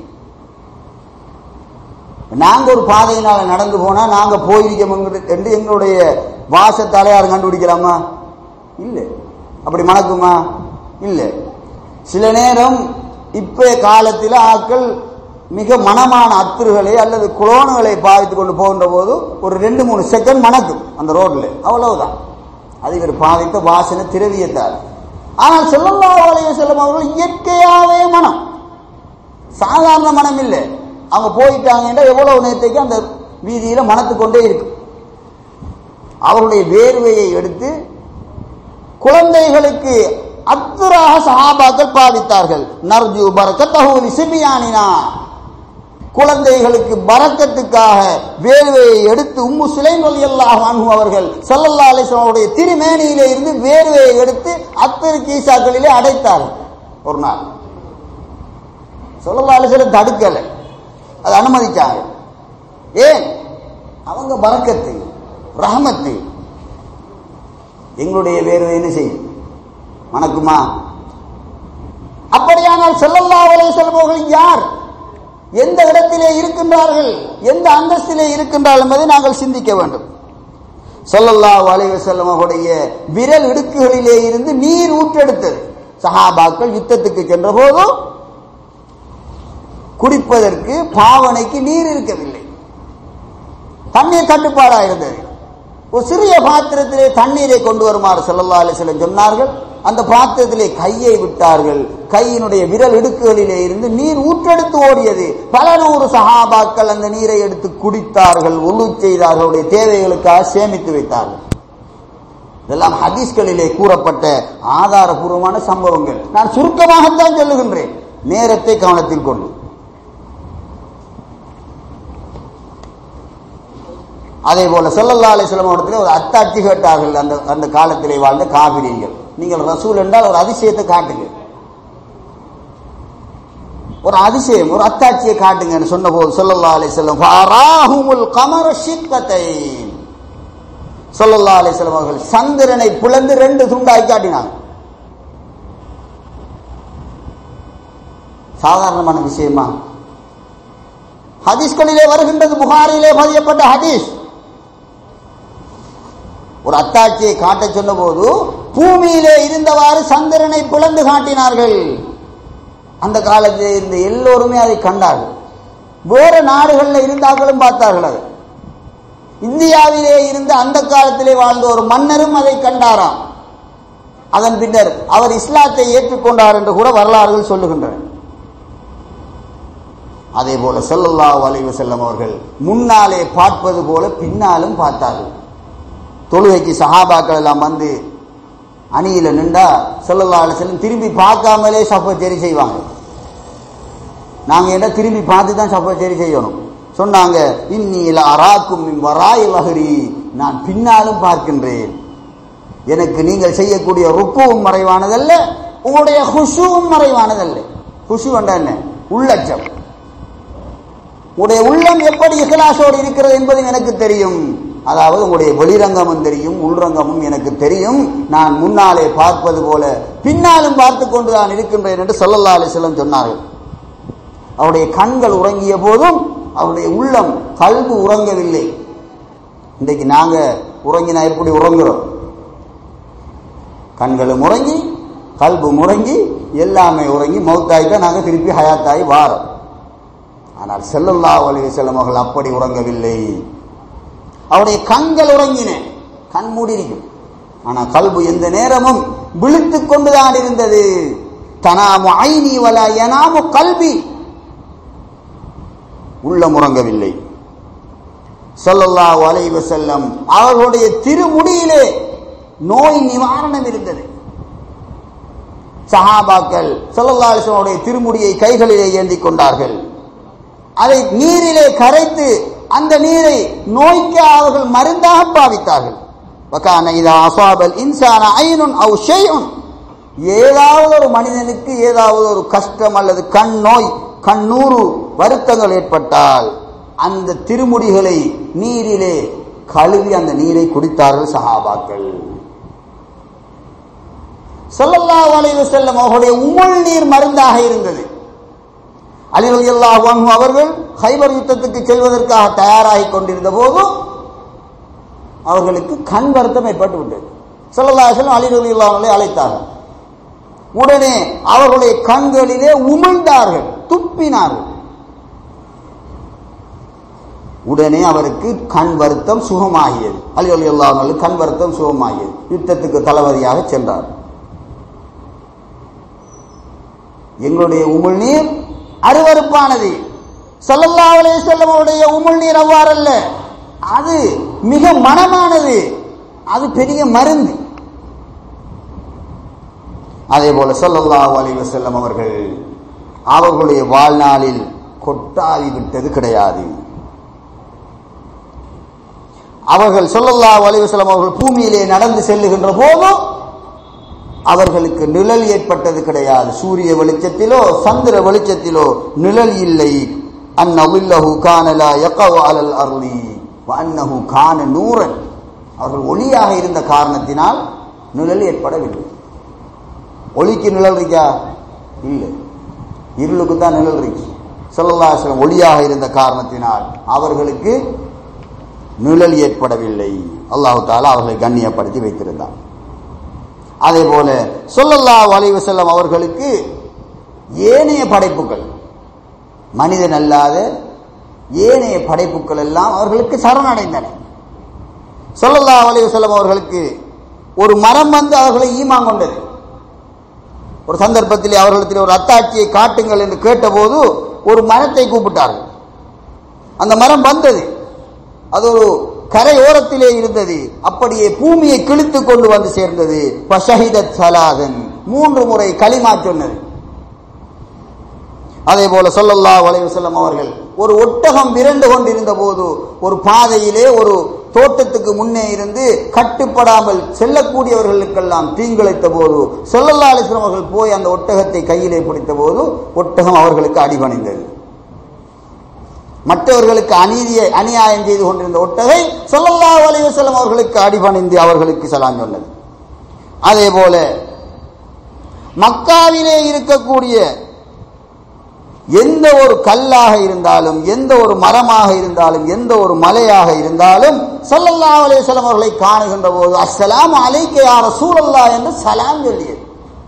நாங்க ஒரு பாதையினால நடந்து போனா நாங்க போயிருக்கோம் என்று எங்களுடைய வாசத்தாலே யாரும் கண்டுபிடிக்கலாமா? இல்லை. அப்படி மணக்குமா? இல்லை. சில நேரம் இப்ப காலத்தில் ஆட்கள் மிக மனமான அத்துருகளை அல்லது குளோன்களை பாவித்து கொண்டு போகின்ற போது ஒரு 2-3 செகண்ட் மணக்கும் அந்த ரோட்ல, அவ்வளவுதான். அது இவர் பாவித்த வாசனை திரவியத்தால். ஆனால் ஸல்லல்லாஹு அலைஹி வஸல்லம் அவர்கள் இயற்கையாவே மனம், சாதாரண மனம் இல்லை. அவங்க போயிட்டாங்கன்னா எவ்வளவு நேரத்துக்கு அந்த வீதியில மணத்து கொண்டே இருக்கு. அவருடைய வேர்வையை எடுத்து குழந்தைகளுக்கு அத்துராக சஹாபாக்கள் பாவித்தார்கள். நர்ஜு பரக்கத்தஹு லிசிபியானினா, குழந்தைகளுக்கு பரக்கத்துக்காக வேர்வையை எடுத்து உம்மு சுலைம் ரலியல்லாஹு அன்ஹு அவர்கள் ஸல்லல்லாஹு அலைஹி வஸல்லம் அவருடைய திருமேனியிலே இருந்து வேர்வையை எடுத்து அத்தர் கீசாக்களிலே அடைத்தார்கள். ஒரு நாள் ஸல்லல்லாஹு அலைஹி வஸல்லம் தடுக்கல, அதை அனுமதிச்சாங்க. ஏன்? அவங்க பரக்கத்து, ரஹமத்து. எங்களுடைய வேர்வை என்ன செய்யும்? மணக்குமா? அப்படியானால் ஸல்லல்லாஹு அலைஹி வஸல்லம் அவர்கள் யார், எந்த இடத்திலே இருக்கின்றார்கள், எந்த அந்தஸ்திலே இருக்கின்றார்கள் என்பதை நாங்கள் சிந்திக்க வேண்டும். ஸல்லல்லாஹு அலைஹி வஸல்லம் அவருடைய விரல் இடுக்குகளிலே இருந்து நீர் ஊற்றெடுத்தது. சஹாபாக்கள் யுத்தத்துக்கு சென்ற போது குடிப்பதற்கு பாவனைக்கு நீர் இருக்கவில்லை, தண்ணீர் தட்டுப்பாடாக இருந்தது. ஒரு சிறிய பாத்திரத்திலே தண்ணீரை கொண்டு வருமாறு ஸல்லல்லாஹு அலைஹி வஸல்லம் சொன்னார்கள். அந்த பாத்திரத்திலே கையை விட்டார்கள். கையினுடைய விரல் இடுக்குகளிலே இருந்து நீர் ஊற்றெடுத்து ஓடியது. பல நூறு சஹாபாக்கள் அந்த நீரை எடுத்து குடித்தார்கள், உளு செய்தார்களுடைய தேவைகளுக்காக சேமித்து வைத்தார்கள். இதெல்லாம் ஹதீஸ்களிலே கூறப்பட்ட ஆதாரபூர்வமான சம்பவங்கள். நான் சுருக்கமாகத்தான் சொல்லுகின்றேன், நேரத்தை கவனத்தில் கொண்டு. அதே போல ஸல்லல்லாஹு அலைஹி வஸல்லம் இடத்துல ஒரு அத்தாட்சி கேட்டார்கள் அந்த காலத்திலே வாழ்ந்த காபிரீன்கள். நீங்கள் ரசூல் என்றால் ஒரு அதிசயத்தை காட்டுங்க, ஒரு அதிசயம், ஒரு அத்தாட்சியை காட்டுங்கன்னு சொன்ன போது ஸல்லல்லாஹு அலைஹி வஸல்லம் ஃபஅராஹுமுல் கமர ஷிக்கத்தைன், ஸல்லல்லாஹு அலைஹி வஸல்லம் அவர்கள் சந்திரனை பிளந்து 2 துண்டாய் காட்டினாங்க. சாதாரணமான விஷயமா? ஹதீஸ்களிலே வருகின்றது, புகாரிலே பதியப்பட்ட ஹதீஸ். ஒரு அத்தாட்சியை காட்ட சொன்ன போது பூமியிலே இருந்தவாறு சந்திரனை பிளந்து காட்டினார்கள். அந்த காலத்தில் இருந்த எல்லோருமே அதை கண்டார்கள். வேறு நாடுகளில் இருந்தார்களும் பார்த்தார்கள். அது இந்தியாவிலே இருந்த அந்த காலத்திலே வாழ்ந்த ஒரு மன்னரும் அதை கண்டாராம். அதன் பின்னர் அவர் இஸ்லாத்தை ஏற்றுக்கொண்டார் என்று கூட வரலாறுகள் சொல்லுகின்றன. அதே போல ஸல்லல்லாஹு அலைஹி வஸல்லம் அவர்கள் முன்னாலே பார்ப்பது போல பின்னாலும் பார்த்தார்கள். தொழுகைக்கு சஹாபாக்கள் எல்லாம் வந்து அணியில நின்றா ஸல்லல்லாஹு அலைஹி வஸல்லம் திரும்பி பார்க்காமலே சஃபை சரி செய்வாங்க. நாங்க என்ன திரும்பி பார்த்து தான் சஃபை சரி செய்யணும் சொன்னாங்க. இன்னி லஅராக்கும் மின் வராஇ லஹ்ரி, நான் பின்னாலும் பார்க்கின்றேன். எனக்கு நீங்கள் செய்யக்கூடிய ருக்குவும் மறைவானதல்ல, உங்களுடைய ஹுஷூவும் மறைவானதல்ல. ஹுஷூ என்றால் என்ன? உள்ளச்சம். உங்களுடைய உள்ளம் எப்படி இஹ்லாஸோடு இருக்கிறது என்பது எனக்கு தெரியும். அதாவது உங்களுடைய வெளிரங்கமும் தெரியும், உள்ரங்கமும் எனக்கு தெரியும். நான் முன்னாலே பார்ப்பது போல பின்னாலும் பார்த்து கொண்டு நான் இருக்கின்றேன் என்று ஸல்லல்லாஹு அலைஹி வஸல்லம் சொன்னார்கள். அவருடைய கண்கள் உறங்கிய போதும் அவருடைய உள்ளம், கல்பு உறங்கவில்லை. இன்றைக்கு நாங்க உறங்கினா எப்படி உறங்குறோம்? கண்களும் உறங்கி, கல்பு உறங்கி, எல்லாமே உறங்கி மௌத்தாயிட்டா நாங்க திருப்பி ஹயாத்தாய் வாரோம். ஆனால் ஸல்லல்லாஹு அலைஹி வஸல்லம் அவர்கள் அப்படி உறங்கவில்லை. அவருடைய கண்கள் உறங்கின, கண் மூடி இருக்கும், ஆனா கல்பு எந்த நேரமும் விழித்துக் கொண்டுதான் இருந்தது. தனாமு ஐனி வலா யனாமு கல்பி, உள்ளம் உறங்கவில்லை. ஸல்லல்லாஹு அலைஹி வஸல்லம் அவர்களுடைய திருமுடியிலே நோய் நிவாரணம் இருந்தது. சஹாபாக்கள் ஸல்லல்லாஹு அலைஹி வஸல்லம் திருமுடியை கைகளிலே ஏந்தி கொண்டார்கள். அதை நீரிலே கரைத்து அந்த நீரை நோய்க்கு அவர்கள் மருந்தாக பாவித்தார்கள். வகான இதா அஸாபல் இன்சான ஐனுன் அவ் ஷைஉன், ஏதாவது ஒரு மனிதனுக்கு ஏதாவது ஒரு கஷ்டம் அல்லது கண் நோய், கண்ணூறு வருத்தங்கள் ஏற்பட்டால் அந்த திருமுடிகளை நீரிலே கழுவி அந்த நீரை குடித்தார்கள் சஹாபாக்கள். ஸல்லல்லாஹு அலைஹி வஸல்லம் அவர்களுடைய உமிழ் நீர் மருந்தாக இருந்தது. அலி ரலியல்லாஹு அன்ஹு அவர்கள் கைபர் யுத்தத்துக்கு செல்வதற்காக தயாராகி கொண்டிருந்த போது அவர்களுக்கு கண் வருத்தம் ஏற்பட்டு விட்டது. ஸல்லல்லாஹு அலைஹி வஸல்லம் அலி ரலியல்லாஹு அன்ஹு அழைத்தார்கள். உடனே அவர்களுடைய கண்களிலே உமிழ்ந்தார்கள், துப்பினார்கள். உடனே அவருக்கு கண் வருத்தம் சுகமாகியது. அலி ரலியல்லாஹு அன்ஹு கண் வருத்தம் சுகமாகியது. யுத்தத்துக்கு தளபதியாக சென்றார். எங்களுடைய உமிழ்நீர் அருவருப்பானது. ஸல்லல்லாஹு அலைஹி வஸல்லம் அவருடைய உமிழ்நீர் அவ்வாறல்ல, அது மிக மனமானது, அது பெரிய மருந்து. அதே போல ஸல்லல்லாஹு அலைஹி வஸல்லம் அவர்கள் அவர்களுடைய வாழ்நாளில் கொட்டாவி விட்டது கிடையாது. அவர்கள் ஸல்லல்லாஹு அலைஹி வஸல்லம் அவர்கள் பூமியிலே நடந்து செல்லுகின்ற போது அவர்களுக்கு நிழல் ஏற்பட்டது கிடையாது. சூரிய வெளிச்சத்திலோ சந்திர வெளிச்சத்திலோ நிழல் இல்லை. அன்னஹு கான லா யகவு அலல் அர்லி வ அன்னஹு கான நூரன், அவர்கள் ஒளியாக இருந்த காரணத்தினால் நிழல் ஏற்படவில்லை. ஒளிக்கு நிழல் இருக்கா? இல்லை, இருளுக்கு தான் நிழல் இருக்கு. ஸல்லல்லாஹு அலைஹி வஸல்லம் ஒளியாக இருந்த காரணத்தினால் அவர்களுக்கு நிழல் ஏற்படவில்லை. அல்லாஹ் தஆலா அவர்களை கண்ணியப்படுத்தி வைத்திருந்தார். அதே போல ஸல்லல்லாஹு அலைஹி வஸல்லம் அவர்களுக்கு ஏனைய படைப்புகள், மனிதன் அல்லாத ஏனைய படைப்புகள் எல்லாம் அவர்களுக்கு சரணடைந்தன. ஸல்லல்லாஹு அலைஹி வஸல்லம் அவர்களுக்கு ஒரு மரம் வந்து அவர்களை ஈமான் கொண்டது. ஒரு சந்தர்ப்பத்திலே அவர்களிடத்தில் ஒரு அத்தாட்சியை காட்டுங்கள் என்று கேட்டபோது ஒரு மரத்தை கூப்பிட்டார்கள். அந்த மரம் வந்தது. அது ஒரு கரையோரத்திலே இருந்தது. அப்படியே பூமியை கிழித்து கொண்டு வந்து சேர்ந்தது. ஃபஷஹிதத் ஸலாதன் 3 முறை கலிமா சொன்னது. அதே போல ஸல்லல்லாஹு அலைஹி வஸல்லம் அவர்கள் ஒரு ஒட்டகம் விரண்டு கொண்டிருந்த போது ஒரு பாதையிலே ஒரு தோட்டத்துக்கு முன்னே இருந்து கட்டுப்படாமல் செல்லக்கூடியவர்களுக்கெல்லாம் தீங்கிழைத்த போது ஸல்லல்லாஹு அலைஹி வஸல்லம் அவர்கள் போய் அந்த ஒட்டகத்தை கையிலே பிடித்த போது ஒட்டகம் அவர்களுக்கு அடிபணிந்தது. மற்றவர்களுக்கு அநியாயம் செய்து கொண்டிருந்த ஒட்டகை ஸல்லல்லாஹு அலைஹி வஸல்லம் அவர்களுக்கு அடிபணிந்து அவர்களுக்கு சலாம் சொன்னது. அதே போல மக்காவிலே இருக்கக்கூடிய எந்த ஒரு கல்லாக இருந்தாலும், எந்த ஒரு மரமாக இருந்தாலும், எந்த ஒரு மலையாக இருந்தாலும் ஸல்லல்லாஹு அலைஹி வஸல்லம் அவர்களை காணுகின்ற போது அஸ்ஸலாமு அலைக்க யா ரசூலல்லாஹ் என்று சலாம் சொல்லியது.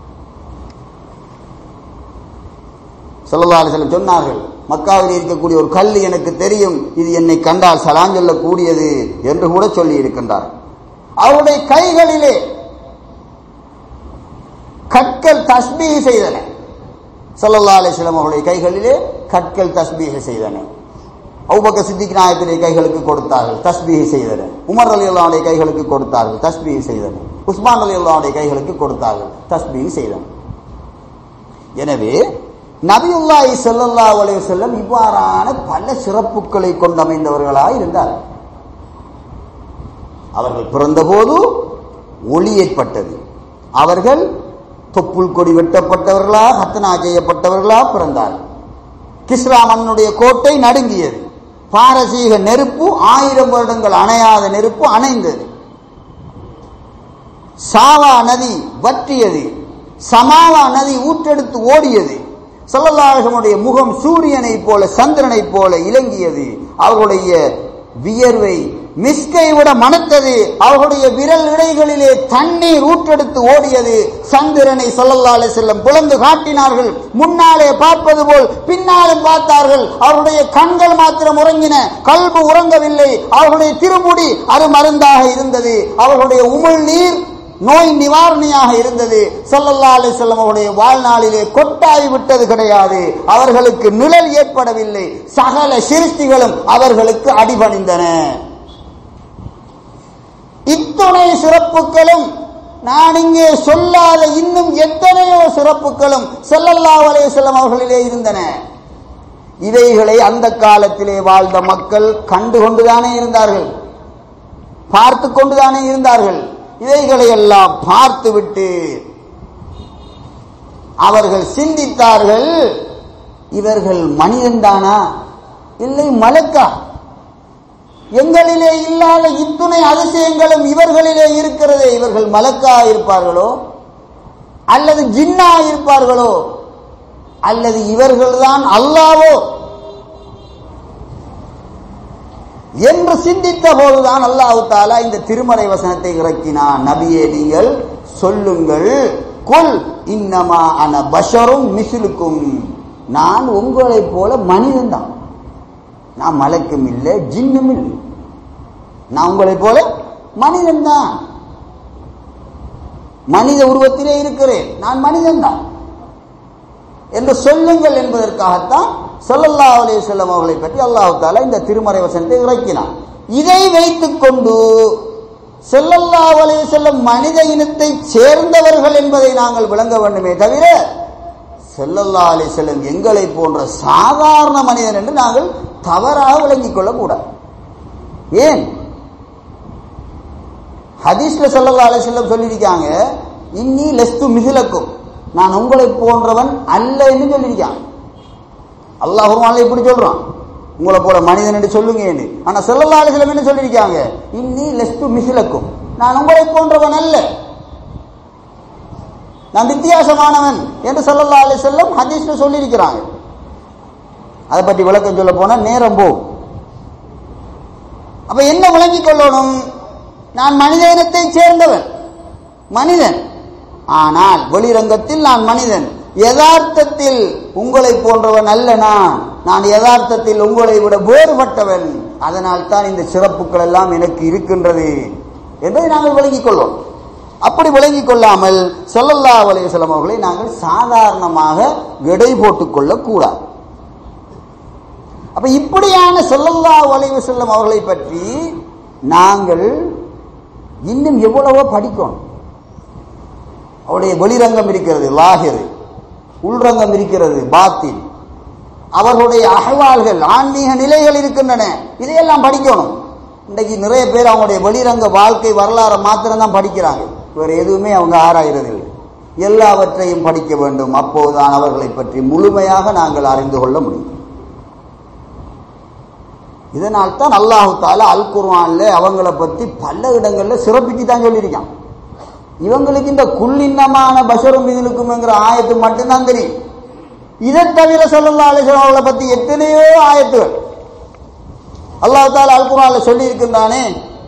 ஸல்லல்லாஹு அலைஹி வஸல்லம் சொன்னார்கள், மக்காவில் இருக்கக்கூடிய ஒரு கல் எனக்கு தெரியும், இது என்னை கண்டால் சலாம் சொல்லக்கூடியது என்று கூட சொல்லி இருக்கின்றார். அவருடைய கைகளிலே கற்கள் தஸ்பீஹ் செய்தன. ஸல்லல்லாஹு அலைஹி வஸல்லம் அவருடைய கைகளிலே கற்கள் தஸ்பீஹ் செய்தன. அபூபக்கர் சித்திக் நாயகத்துடைய கைகளுக்கு கொடுத்தார்கள், தஸ்பீஹ் செய்தன. உமர் ரலியல்லாஹு அன்ஹுடைய கைகளுக்கு கொடுத்தார்கள், தஸ்பீஹ் செய்தன. உஸ்மான் ரலியல்லாஹு அன்ஹுடைய கைகளுக்கு கொடுத்தார்கள், தஸ்பீஹ் செய்தன. எனவே நபியுல்லாஹி ஸல்லல்லாஹு அலைஹி வஸல்லம் இவ்வாறான பல சிறப்புகளை கொண்டமைந்தவர்களாக இருந்தார். அவர்கள் பிறந்தபோது ஒளி ஏற்பட்டது. அவர்கள் தொப்புள் கொடி வெட்டப்பட்டவர்களா, ஹத்னா செய்யப்பட்டவர்களா பிறந்தார்கள். கிஸ்ரா மன்னனுடைய கோட்டை நடுங்கியது. பாரசீக நெருப்பு 1000 வருடங்கள் அணையாத நெருப்பு அணைந்தது. சாவா நதி வற்றியது. சமாவா நதி ஊற்றெடுத்து ஓடியது. ஸல்லல்லாஹு அலைஹி வஸல்லம் முகம் சூரியனை போல சந்திரனை போல இலங்கியது. அவர்களுடைய வியர்வை மிஸ்கை விட மணத்தது. அவர்களுடைய விரல் இடைகளிலே தண்ணீர் ஊற்றெடுத்து ஓடியது. சந்திரனை ஸல்லல்லாஹு அலைஹி வஸல்லம் புலந்து காட்டினார்கள். முன்னாலே பார்ப்பது போல் பின்னாலும் பார்த்தார்கள். அவருடைய கண்கள் மாத்திரம் உறங்கின, கல்பு உறங்கவில்லை. அவர்களுடைய திருமுடி அது மருந்தாக இருந்தது. அவர்களுடைய உமிழ்நீர் நோய் நிவாரணியாக இருந்தது. ஸல்லல்லாஹு அலைஹி வஸல்லம் அவருடைய வாழ்நாளிலே கொட்டாய் விட்டது கிடையாது. அவர்களுக்கு நிழல் ஏற்படவில்லை. சகல சிருஷ்டிகளும் அவர்களுக்கு அடிபணிந்தன. இத்தனை சிறப்புகளும் நான் இங்கே சொல்லாத இன்னும் எத்தனையோ சிறப்புகளும் ஸல்லல்லாஹு அலைஹி வஸல்லம் அவர்களிலே இருந்தன. இவைகளை அந்த காலத்திலே வாழ்ந்த மக்கள் கண்டு கொண்டுதானே இருந்தார்கள், பார்த்து கொண்டுதானே இருந்தார்கள். இவைகளை எல்லாம் பார்த்துவிட்டு அவர்கள் சிந்தித்தார்கள், இவர்கள் மனிதன்தானா இல்லை மலக்கா? எங்களிலே இல்லாத இத்துணை அதிசயங்களும் இவர்களிலே இருக்கிறதே, இவர்கள் மலக்கா இருப்பார்களோ அல்லது ஜின்னா இருப்பார்களோ அல்லது இவர்கள்தான் அல்லாஹ்வோ என்று சிந்தித்த போதுதான் அல்லாஹ் தஆலா இந்த திருமறை வசனத்தை இறக்கினான். நபியே, நீங்கள் சொல்லுங்கள், குல் இன்னமா அன பஷரும் மிஸ்லுக்கும், நான் உங்களைப் போல மனிதன்தான், நான் மலக்கும் இல்லை ஜின்னும் இல்லை, நான் உங்களைப் போல மனிதன்தான், மனித உருவத்திலே இருக்கிறேன், நான் மனிதன்தான் என்று சொல்லுங்கள் என்பதற்காகத்தான் ஸல்லல்லாஹு அலைஹி வஸல்லம் அவர்களை பற்றி அல்லாஹ் தஆலா இந்த திருமறை வசனத்தை இறக்கினான். இதை வைத்துக் கொண்டு ஸல்லல்லாஹு அலைஹி வஸல்லம் மனித இனத்தை சேர்ந்தவர்கள் என்பதை நாங்கள் விளங்க வேண்டுமே தவிர ஸல்லல்லாஹு அலைஹி வஸல்லம் எங்களை போன்ற சாதாரண மனிதன் என்று நாங்கள் தவறாக விளங்கிக் கொள்ளக்கூடாது. ஏன்? ஹதீஸ்ல ஸல்லல்லாஹு அலைஹி வஸல்லம் சொல்லியிருக்காங்க, இன்னி லஸ்து மிஸ்லக்கும், நான் உங்களை போன்றவன் அல்ல என்று சொல்லியிருக்காங்க. அல்லாஹ் குர்ஆன்ல இப்படி சொல்றான், உங்களை போல மனிதன் என்று சொல்லுங்க. ஆனா ஸல்லல்லாஹு அலைஹி வஸல்லம் என்ன சொல்லியிருக்காங்க? இன்னி லஸ்து மிஸ்லக்கும், நான் உங்களை போன்றவன் அல்ல, நான் வித்தியாசமானவன் என்று ஸல்லல்லாஹு அலைஹி வஸல்லம் ஹதீஸ்ல சொல்லியிருக்கிறாங்க. அதை பற்றி விளக்கம் சொல்ல போனா நேரம் போகும். அப்ப என்ன விளங்கிக் கொள்ளணும்? நான் மனித இனத்தை சேர்ந்தவன், மனிதன், ஆனால் வெளிரங்கத்தில் நான் மனிதன், யதார்த்தத்தில் உங்களை போன்றவன் அல்ல. நான் யதார்த்தத்தில் உங்களை விட வேறுபட்டவன். அதனால் தான் இந்த சிறப்புகள் எல்லாம் எனக்கு இருக்கின்றது என்பதை நாங்கள் விளங்கிக் கொள்வோம். அப்படி விளங்கிக் கொள்ளாமல் ஸல்லல்லாஹு அலைஹி வஸல்லம் அவர்களை நாங்கள் சாதாரணமாக எடை போட்டுக் கொள்ளக் கூடாது. அப்ப இப்படியான ஸல்லல்லாஹு அலைஹி வஸல்லம் அவர்களை பற்றி நாங்கள் இன்னும் எவ்வளவோ படிக்கணும். அவருடைய வெளிரங்கம் இருக்கிறது லாஹிர், உள்ரங்கம் இருக்கிறது பாத்தின், அவர்களுடைய அகவால்கள் ஆன்மீக நிலைகள் இருக்கின்றன. இதையெல்லாம் படிக்கணும். இன்றைக்கு நிறைய பேர் அவங்களுடைய வெளிரங்க வாழ்க்கை வரலாறு மாத்திரம்தான் படிக்கிறாங்க. வேறு எதுவுமே அவங்க ஆராய்றதில்லை. எல்லாவற்றையும் படிக்க வேண்டும். அப்போதுதான் அவர்களை பற்றி முழுமையாக நாங்கள் அறிந்து கொள்ள முடியும். இதனால் தான் அல்லாஹு தஆலா அல் குர்ஆன்ல அவங்கள பற்றி பல இடங்கள்ல சிறப்பிச்சு தான் சொல்லியிருக்கான். இவங்களுக்கு இந்த குல்லின்னமான பஷரும் மிதுலுக்கும்ங்கிற ஆயத்து மட்டும்தான் தெரியும். இதை தவிர ஸல்லல்லாஹு அலைஹி வஸல்லம் அவங்களை பற்றி எத்தனையோ ஆயத்துகள் அல்லாஹ் தஆலா அல் குர்ஆன்ல சொல்லி இருக்கின்றானே,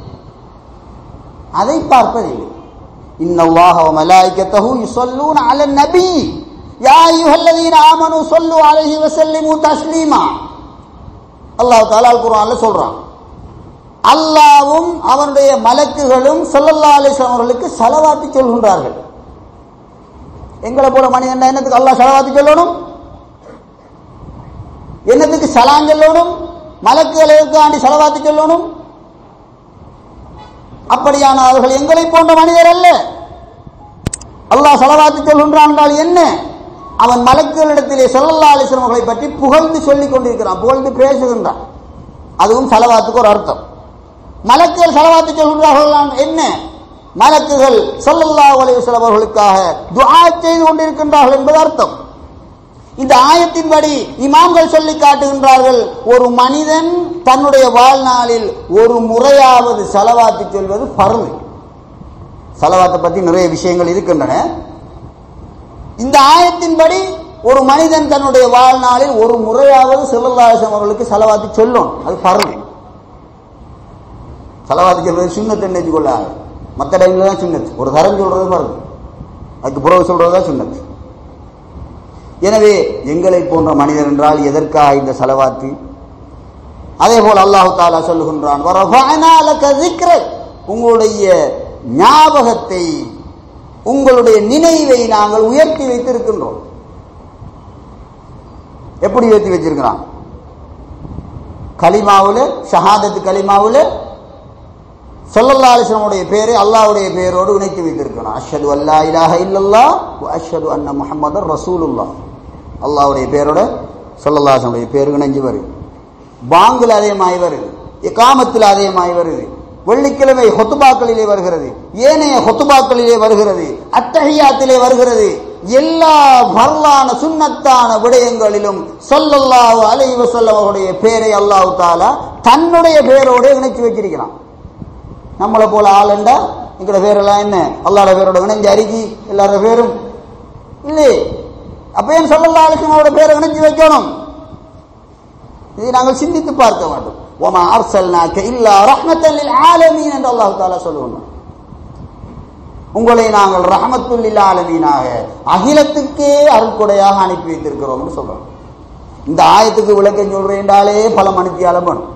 அதை பார்ப்பதில்லை. இன்னல்லாஹ வ மலாயிகத்தஹு யுஸல்லூன அலன் நபி யா அய்யுஹல்லதீன ஆமனூ ஸல்லூ அலைஹி வஸல்லிமு தஸ்லீமா. அல்லாஹ் தஆலா அல் குர்ஆன்ல சொல்றான், அல்லாஹ்வும் அவனுடைய மலக்குகளும் ஸல்லல்லாஹு அலைஹி வஸல்லம் அவர்களுக்கு ஸலவாத்து சொல்கின்றார்கள். எங்களை போல மனிதன் என்னத்துக்கு அல்லாஹ் ஸலவாத்து சொல்லணும்? என்னத்துக்கு சலாம் சொல்லணும்? மலக்குகளுக்காண்டி ஸலவாத்து சொல்லணும்? அப்படியான அவர்கள் எங்களை போன்ற மனிதர் அல்ல. அல்லாஹ் ஸலவாத்து சொல்கின்றான் என்றால் என்ன? அவன் மலக்குகளிடத்திலே ஸல்லல்லாஹு அலைஹி வஸல்லம் அவர்களை பற்றி புகழ்ந்து சொல்லிக் கொண்டிருக்கிறான், புகழ்ந்து பேசுகின்றான். அதுவும் ஸலவாத்துக்கு ஒரு அர்த்தம். மலக்குகள் ஸலவாத்து சொல்கின்றார்கள் என்ன? மலக்குகள் ஸல்லல்லாஹு அலைஹி வஸல்லம் அவர்களுக்காக துஆ செய்து கொண்டிருக்கின்றார்கள் என்பது அர்த்தம். இந்த ஆயத்தின்படி இமாம்கள் சொல்லி காட்டுகின்றார்கள், ஒரு மனிதன் தன்னுடைய வாழ்நாளில் ஒரு முறையாவது ஸலவாத்து சொல்வது ஃபர்து. ஸலவாத்தை பற்றி நிறைய விஷயங்கள் இருக்கின்றன. இந்த ஆயத்தின்படி ஒரு மனிதன் தன்னுடைய வாழ்நாளில் ஒரு முறையாவது ஸல்லல்லாஹு அலைஹி வஸல்லம் அவர்களுக்கு ஸலவாத்து சொல்லும், அது ஃபர்து. ஸலவாத்து சொல்றது சுன்னத் என்று கொள்ளாது. மற்ற டைம்ல தான் சுன்னத். ஒரு தரம் சொல்றது ஃபர்து, அதுக்கு புறவு சொல்றதுதான் சுன்னத். எனவே எங்களை போன்ற மனிதர் என்றால் எதற்காக இந்த ஸலவாத்து? அதே போல் அல்லாஹ் தஆலா சொல்லுகின்றான், வரஃபஅனா லக ஸிக்ரக், உங்களுடைய ஞாபகத்தை, உங்களுடைய நினைவை நாங்கள் உயர்த்தி வைத்திருக்கின்றோம். எப்படி உயர்த்தி வச்சிருக்கிறான்? கலிமாவுல, ஷஹாதத் கலிமாவுல ஸல்லல்லாஹு அலைஹி வஸல்லம் உடைய பேரை அல்லாஹ்வுடைய பேரோடு இணைத்து வைத்திருக்கிறான். அஷ்ஹது அல்லா இலாஹ இல்லல்லாஹ் வ அஷ்ஹது அன்ன முஹம்மதர் ரசூலுல்லாஹ். அல்லாஹ்வுடைய பேரோட ஸல்லல்லாஹு அலைஹி வஸல்லம் உடைய பேர் இணைஞ்சு வருது. பாங்குல அதேமாய் வருது, இகாமத்தில் அதேமாய் வருது, வெள்ளிக்கிழமை ஹுத்பாக்களிலே வருகிறது, ஏனைய ஹுத்பாக்களிலே வருகிறது, அத்தஹியாத்திலே வருகிறது. எல்லா ஃபர்லான சுன்னத்தான விடயங்களிலும் ஸல்லல்லாஹு அலைஹி வஸல்லம் அவருடைய பேரை அல்லாஹ் தஆலா தன்னுடைய பேரோடு இணைச்சு வச்சிருக்கிறான். நம்மளை போல ஆளுண்டா எங்களோட பேரெல்லாம் என்ன அல்லாஹ்வோட பேரோட இணைஞ்சு அறிக்கி எல்லாரோட பேரும் இல்லை. அப்ப ஏன் ஸல்லல்லாஹு அலைஹி வஸல்லம் அவரோட பேரை இணைச்சு வைக்கணும்? இதை நாங்கள் சிந்தித்து பார்க்க வேண்டும். வமா அர்சல்னாக இல்லா ரஹ்மத்தல் லில் ஆலமீன் என்று அல்லாஹ் தஆலா சொல்லுவான். உங்களை நாங்கள் ரஹ்மத்துல் லில் ஆலமீனாக, அகிலத்துக்கே அருள்கொடையாக அனுப்பி வைத்திருக்கிறோம் என்று சொல்றோம். இந்த ஆயத்துக்கு விளக்கம் சொல்றேன்டாலே பல மணித்தியாலம் வேணும்.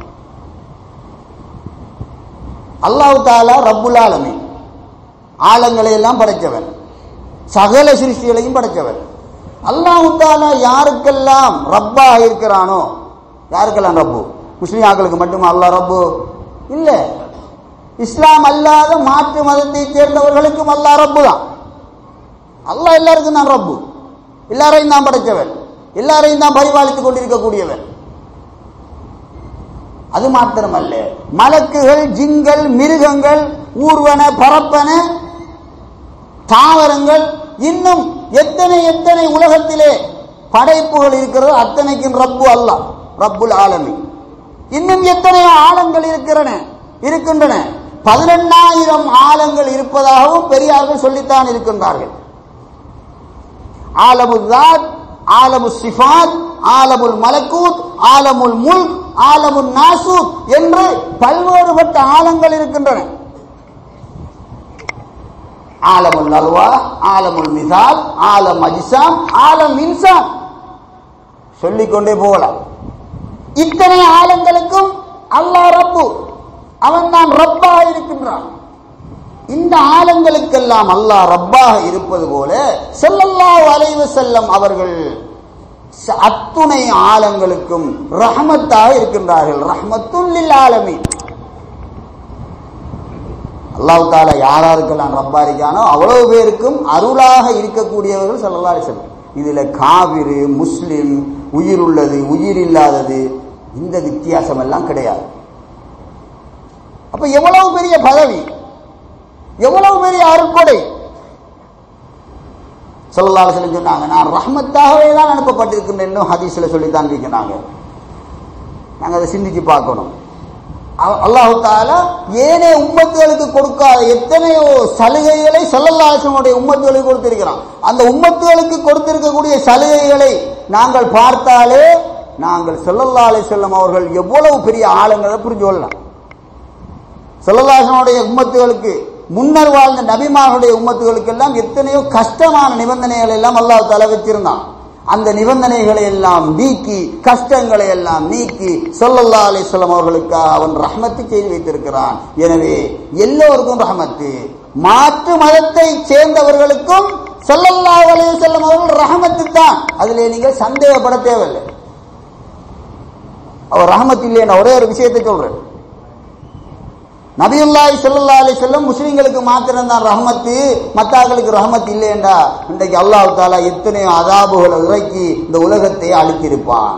அல்லாஹ் தஆலா ரப்புல் ஆலமீன், ஆலங்களை எல்லாம் படைத்தவன், சகல சிருஷ்டிகளையும் படைத்தவன். அல்லாஹ் தஆலா யாருக்கெல்லாம் ரப்பாக இருக்கிறானோ, யாருக்கெல்லாம் ரப்பு? முஸ்லிம் ஆக்களுக்கு மட்டுமா அல்லாஹ் ரப்பு? இல்ல, இஸ்லாம் அல்லாத மாற்று மதத்தை சேர்ந்தவர்களுக்கும் அல்லாஹ் ரப்பு தான். அல்லாஹ் எல்லாருக்கும் தான் ரப்பு, எல்லாரையும் தான் படைத்தவன், எல்லாரையும் தான் பரிபாலித்துக் கொண்டிருக்கக்கூடியவன். அது மாத்திரமல்ல, மலக்குகள், ஜின்கள், மிருகங்கள், ஊர்வன, பரப்பன, தாவரங்கள், இன்னும் எத்தனை எத்தனை உலகத்திலே படைப்புகள் இருக்கிறதோ அத்தனைக்கும் ரப்பு அல்லாஹ், ரப்புல் ஆலமீன். இன்னும் எத்தனையோ ஆலங்கள் இருக்கின்றன. 11,000 ஆலங்கள் இருப்பதாகவும் பெரியார்கள் சொல்லித்தான் இருக்கின்றார்கள். ஆலமுல் ஸாத், ஆலமுல் சிஃபாத், ஆலமுல் மலக்கூத், ஆலமுல் முல்க், ஆலமுல் நாசூத் என்று பல்வேறுபட்ட ஆலங்கள் இருக்கின்றன. ஆலமுல் அல்வா, ஆலமுல் மிசால், ஆலம் அஜ்சாம், ஆலம் இன்சான், சொல்லிக்கொண்டே போகலாம். இத்தனை ஆலங்களுக்கும் அல்லாஹ் ரப்பு, அவன் தான் ரப்பாக இருக்கின்றான். இந்த ஆலங்களுக்கெல்லாம் அல்லாஹ் ரப்பாக இருப்பது போல ஸல்லல்லாஹு அலைஹி வஸல்லம் அவர்கள் அத்துணை ஆலங்களுக்கும் ரஹ்மத்தாக இருக்கின்றார்கள். ரஹ்மத்துல் லில் ஆலமீன். அல்லாஹ் தஆலா யாராருக்கெல்லாம் ரப்பா இருக்கானோ அவ்வளவு பேருக்கும் அருளாக இருக்கக்கூடியவர்கள் ஸல்லல்லாஹு அலைஹி வஸல்லம். இதுல காபிரு முஸ்லிம், உயிர் உள்ளது உயிர் இல்லாதது, இந்த வித்தியாசம் எல்லாம் கிடையாது. அப்ப எவ்வளவு பெரிய பதவி, எவ்வளவு பெரிய அருட்கொடை. ஸல்லல்லாஹு அலைஹி வஸல்லம் சொன்னாங்க, நான் ரஹ்மத்தாகவே தான் அனுப்பப்பட்டிருக்கின்றேன் ஹதீஸ்ல சொல்லித்தான் இருக்கிறாங்க. நாங்க அதை சிந்திச்சு பார்க்கணும். அல்லாஹ் தஆலா ஏனைய உம்மத்துகளுக்கு கொடுக்காத எத்தனையோ சலுகைகளை ஸல்லல்லாஹு அலைஹி வஸல்லம் உம்மத்துகளுக்கு கொடுத்திருக்கிறான். அந்த உம்மத்துகளுக்கு கொடுத்திருக்கக்கூடிய சலுகைகளை நாங்கள் பார்த்தாலே நாங்கள் ஸல்லல்லாஹு அலைஹி வஸல்லம் அவர்கள் எவ்வளவு பெரிய ஆளுங்கிறத புரிஞ்சு கொள்ளலாம். ஸல்லல்லாஹு அலைஹி வஸல்லம் உம்மத்துகளுக்கு முன்னர் வாழ்ந்த நபிமார்களுடைய உம்மத்துகளுக்கு எல்லாம் எத்தனையோ கஷ்டமான நிபந்தனைகள் எல்லாம் அல்லாஹ் தஆலா வச்சிருந்தான். அந்த நிபந்தனைகளை எல்லாம் நீக்கி, கஷ்டங்களை எல்லாம் நீக்கி ஸல்லல்லாஹு அலைஹி வஸல்லம் அவர்களுக்கு அவன் ரஹ்மத்து செய்து வைத்திருக்கிறான். எனவே எல்லோருக்கும் ரஹ்மத்து. மாற்று மதத்தை சேர்ந்தவர்களுக்கும் ஸல்லல்லாஹு அலைஹி வஸல்லம் அவர்கள் ரஹ்மத்து தான். அதிலே நீங்கள் சந்தேகப்பட தேவையில்லை. அவர் ரஹ்மத் இல்லைன்னா ஒரே ஒரு விஷயத்தை சொல்றேன். நபியுல்லாஹி ஸல்லல்லாஹு அலைஹி வஸல்லம் முஸ்லிம்களுக்கு மாத்திரம் தான் ரஹ்மத்து, மத்தாக்களுக்கு ரஹ்மத் இல்லையேண்டா இன்றைக்கு அல்லாஹ் தஆலா எத்தனையோ அதாபுகளை இறக்கி இந்த உலகத்தை அழித்திருப்பான்.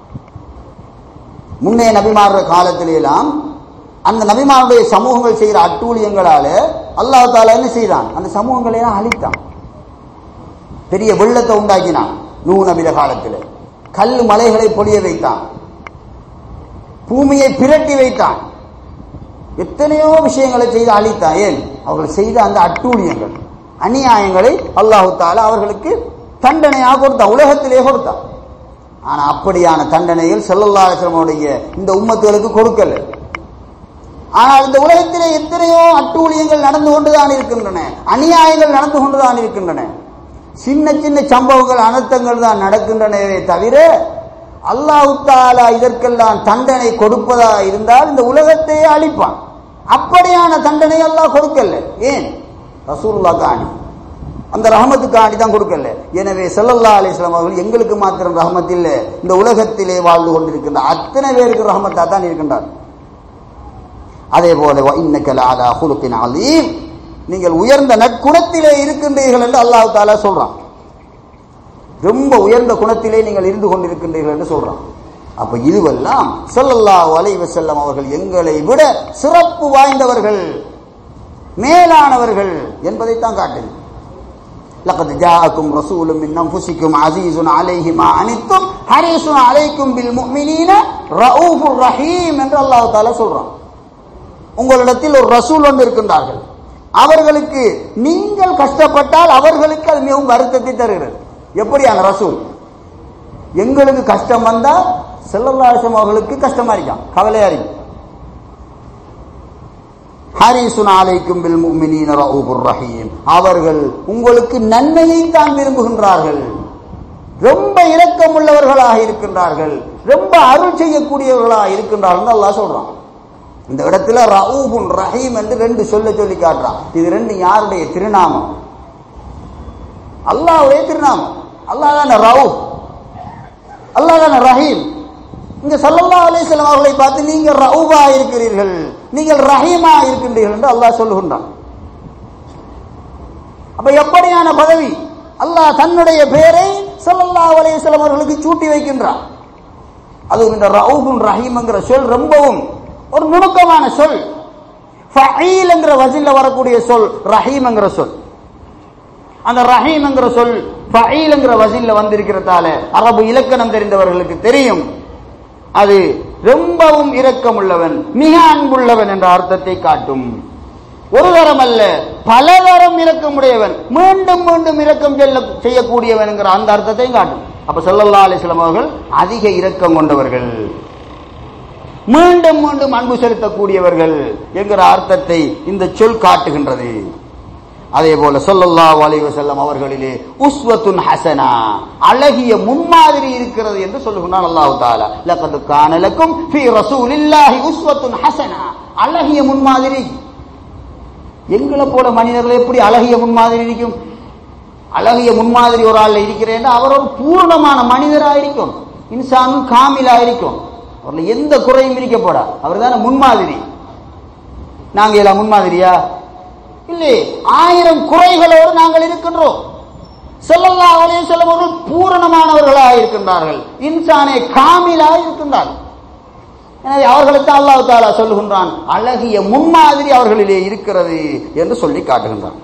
முன்னே நபிமார காலத்திலெல்லாம் அந்த நபிமாருடைய சமூகங்கள் செய்கிற அட்டூழியங்களால அல்லாஹ் தஆலா என்ன செய்தான்? அந்த சமூகங்களை எல்லாம் அழித்தான். பெரிய வெள்ளத்தை உண்டாக்கினான். நூஹ் நபிய காலத்தில் கல் மலைகளை பொழிய வைத்தான், பூமியை பிரட்டி வைத்தான், எத்தனையோ விஷயங்களை செய்து அழித்தான். ஏன்? அவர்கள் செய்த அந்த அட்டூழியங்கள் அநியாயங்களை அல்லாஹ் தஆலா அவர்களுக்கு தண்டனையாக கொடுத்தான், உலகத்திலே கொடுத்தான். ஆனா அப்படியான தண்டனைகள் ஸல்லல்லாஹு அலைஹி வஸல்லம் இந்த உம்மத்துகளுக்கு கொடுக்கல. ஆனால் இந்த உலகத்திலே எத்தனையோ அட்டூழியங்கள் நடந்து கொண்டுதான் இருக்கின்றன, அநியாயங்கள் நடந்து கொண்டுதான் இருக்கின்றன. சின்ன சின்ன சம்பவங்கள் அனர்த்தங்கள் தான் நடக்கின்றனவே தவிர அல்லாஹ் தஆலா இதற்கெல்லாம் தண்டனை கொடுப்பதா இருந்தால் இந்த உலகத்தையே அழிப்பான். அப்படியான தண்டனை அல்லாஹ் கொடுக்கல. ஏன்? ரசூலுல்லாஹ் காணி அந்த ரஹமத்துக்காண்டி தான் கொடுக்கல. எனவே ஸல்லல்லாஹு அலைஹி வஸல்லம் அவர்கள் எங்களுக்கு மாத்திரம் ரஹமத் இல்லை, இந்த உலகத்திலே வாழ்ந்து கொண்டிருக்கின்ற அத்தனை பேருக்கு ரஹமத்தா தான் இருக்கின்றார். அதே போல வ இன்னக லஅலா குலுகின் அலீம், நீங்கள் உயர்ந்த நற்குணத்திலே இருக்கின்றீர்கள் என்று அல்லாஹ் தஆலா சொல்றான். ரொம்ப உயர்ந்த குணத்திலே நீங்கள் இருந்து கொண்டிருக்கின்றீர்கள் என்று சொல்றான். அப்ப இதுவெல்லாம் ஸல்லல்லாஹு அலைஹி வஸல்லம் அவர்கள் எங்களை விட சிறப்பு வாய்ந்தவர்கள், மேலானவர்கள் என்பதைத்தான் காட்டுது. லகத் ஜாஅக்கும் ரசூலும் மின் அன்ஃபுசிக்கும் அஸீஸுன் அலைஹி மா அனித்தும் ஹரீஸுன் அலைக்கும் பில் முஃமினீன ரഊஃபுர் ரஹீம் என்று அல்லாஹ் தஆலா சொல்றான். உங்களிடத்தில் ஒரு ரசூல் ஒன்று இருக்கின்றார்கள், அவர்களுக்கு நீங்கள் கஷ்டப்பட்டால் அவர்களுக்கு அது மிகவும் வருத்தத்தை தருகிறது. எப்படியான ரசூல்? எங்களுக்கு கஷ்டம் வந்தா ஸல்லல்லாஹு அலைஹி வஸல்லம் அவர்களுக்கு கஷ்டமா இருக்கான், கவலையா இருக்கு. ஹரீஸுன் அலைக்கும் பில் முஃமினீன ரഊஃபுர் ரஹீம், அவர்கள் உங்களுக்கு நன்மையை தான் விரும்புகின்றார்கள், ரொம்ப இரக்கம் உள்ளவர்களாக இருக்கின்றார்கள், ரொம்ப அருள் செய்யக்கூடியவர்களாக இருக்கின்றார்கள் அல்லாஹ் சொல்றான். இந்த இடத்துல ரഊஃபுன் ரஹீம் என்று ரெண்டு சொல்லி காட்டுறான். இது ரெண்டு யாருடைய திருநாமம்? அல்லாஹ்வுடைய திருநாமம். அல்லாஹ் தான ரഊஃப், அல்லாஹ் தான ரஹீம். இங்க ஸல்லல்லாஹு அலைஹி வஸல்லம் அவர்களை பார்த்து நீங்க ரഊஃபா இருக்கிறீர்கள், நீங்கள் ரஹீமா இருக்கின்றீர்கள் என்று அல்லாஹ் சொல்லுகின்றான். அப்ப எப்படியான பதவி! அல்லாஹ் தன்னுடைய பெயரை ஸல்லல்லாஹு அலைஹி வஸல்லம் அவர்களுக்கு சூட்டி வைக்கின்றான். அதுவும் இந்த ரഊஃபுன் ரஹீம்ங்கிற சொல் ரொம்பவும் ஒரு நுணுக்கமான சொல். ஃபஈல் என்கிற வஸன்ல வரக்கூடிய சொல் ரஹீம் என்கிற சொல். அந்த ரஹீம் என்கிற சொல் ஃபஈல் என்கிற வஸன்ல வந்திருக்கிறதால அரபு இலக்கணம் தெரிந்தவர்களுக்கு தெரியும், அது ரொம்பவும் இரக்கமுள்ளவன், மிக அன்புள்ளவன் என்ற அர்த்தத்தை காட்டும். ஒரு தரம் அல்ல, பலதரம் இரக்கமுடையவன், மீண்டும் மீண்டும் இரக்கம் செய்யக்கூடியவன் என்கிற அந்த அர்த்தத்தையும் காட்டும். அப்ப ஸல்லல்லாஹு அலைஹி வஸல்லம் அவர்கள் அதிக இரக்கம் கொண்டவர்கள், மீண்டும் மீண்டும் அன்பு செலுத்தக்கூடியவர்கள் என்கிற அர்த்தத்தை இந்த சொல் காட்டுகின்றது. அதே போல ஸல்லல்லாஹு அலைஹி வஸல்லம் அவர்களிலே உஸ்வத்துன் ஹஸனா, அழகிய முன்மாதிரி இருக்கிறது என்று சொல்லுகிறான் அல்லாஹ் தஆலா. லகத் கான லக்கும் ஃபீ ரசூலில்லாஹி உஸ்வத்துன் ஹஸனா, அழகிய முன்மாதிரி. எங்களை போல மனிதர்கள் எப்படி அழகிய முன்மாதிரி இருக்கும்? அழகிய முன்மாதிரி ஒரு ஆள் இருக்கிறேன், அவர் ஒரு பூர்ணமான மனிதராக இருக்கும், இன்சானும் காமிலா இருக்கும், அவர்ல எந்த குறையும் இருக்கப்படாது. அவர் தானே முன்மாதிரி. நாங்க எல்லாம் முன்மாதிரியா? இல்லை, 1000 குறைகளோடு நாங்கள் இருக்கின்றோம். ஸல்லல்லாஹு அலைஹி வஸல்லம் அவர்கள் பூரணமானவர்களாக இருக்கின்றார்கள், இன்சானே காமிலாக இருக்கின்றார்கள். எனவே அவர்களுக்கு அல்லாஹ் தஆலா சொல்லுகின்றான், அழகிய முன்மாதிரி அவர்களிலே இருக்கிறது என்று சொல்லி காட்டுகின்றான்.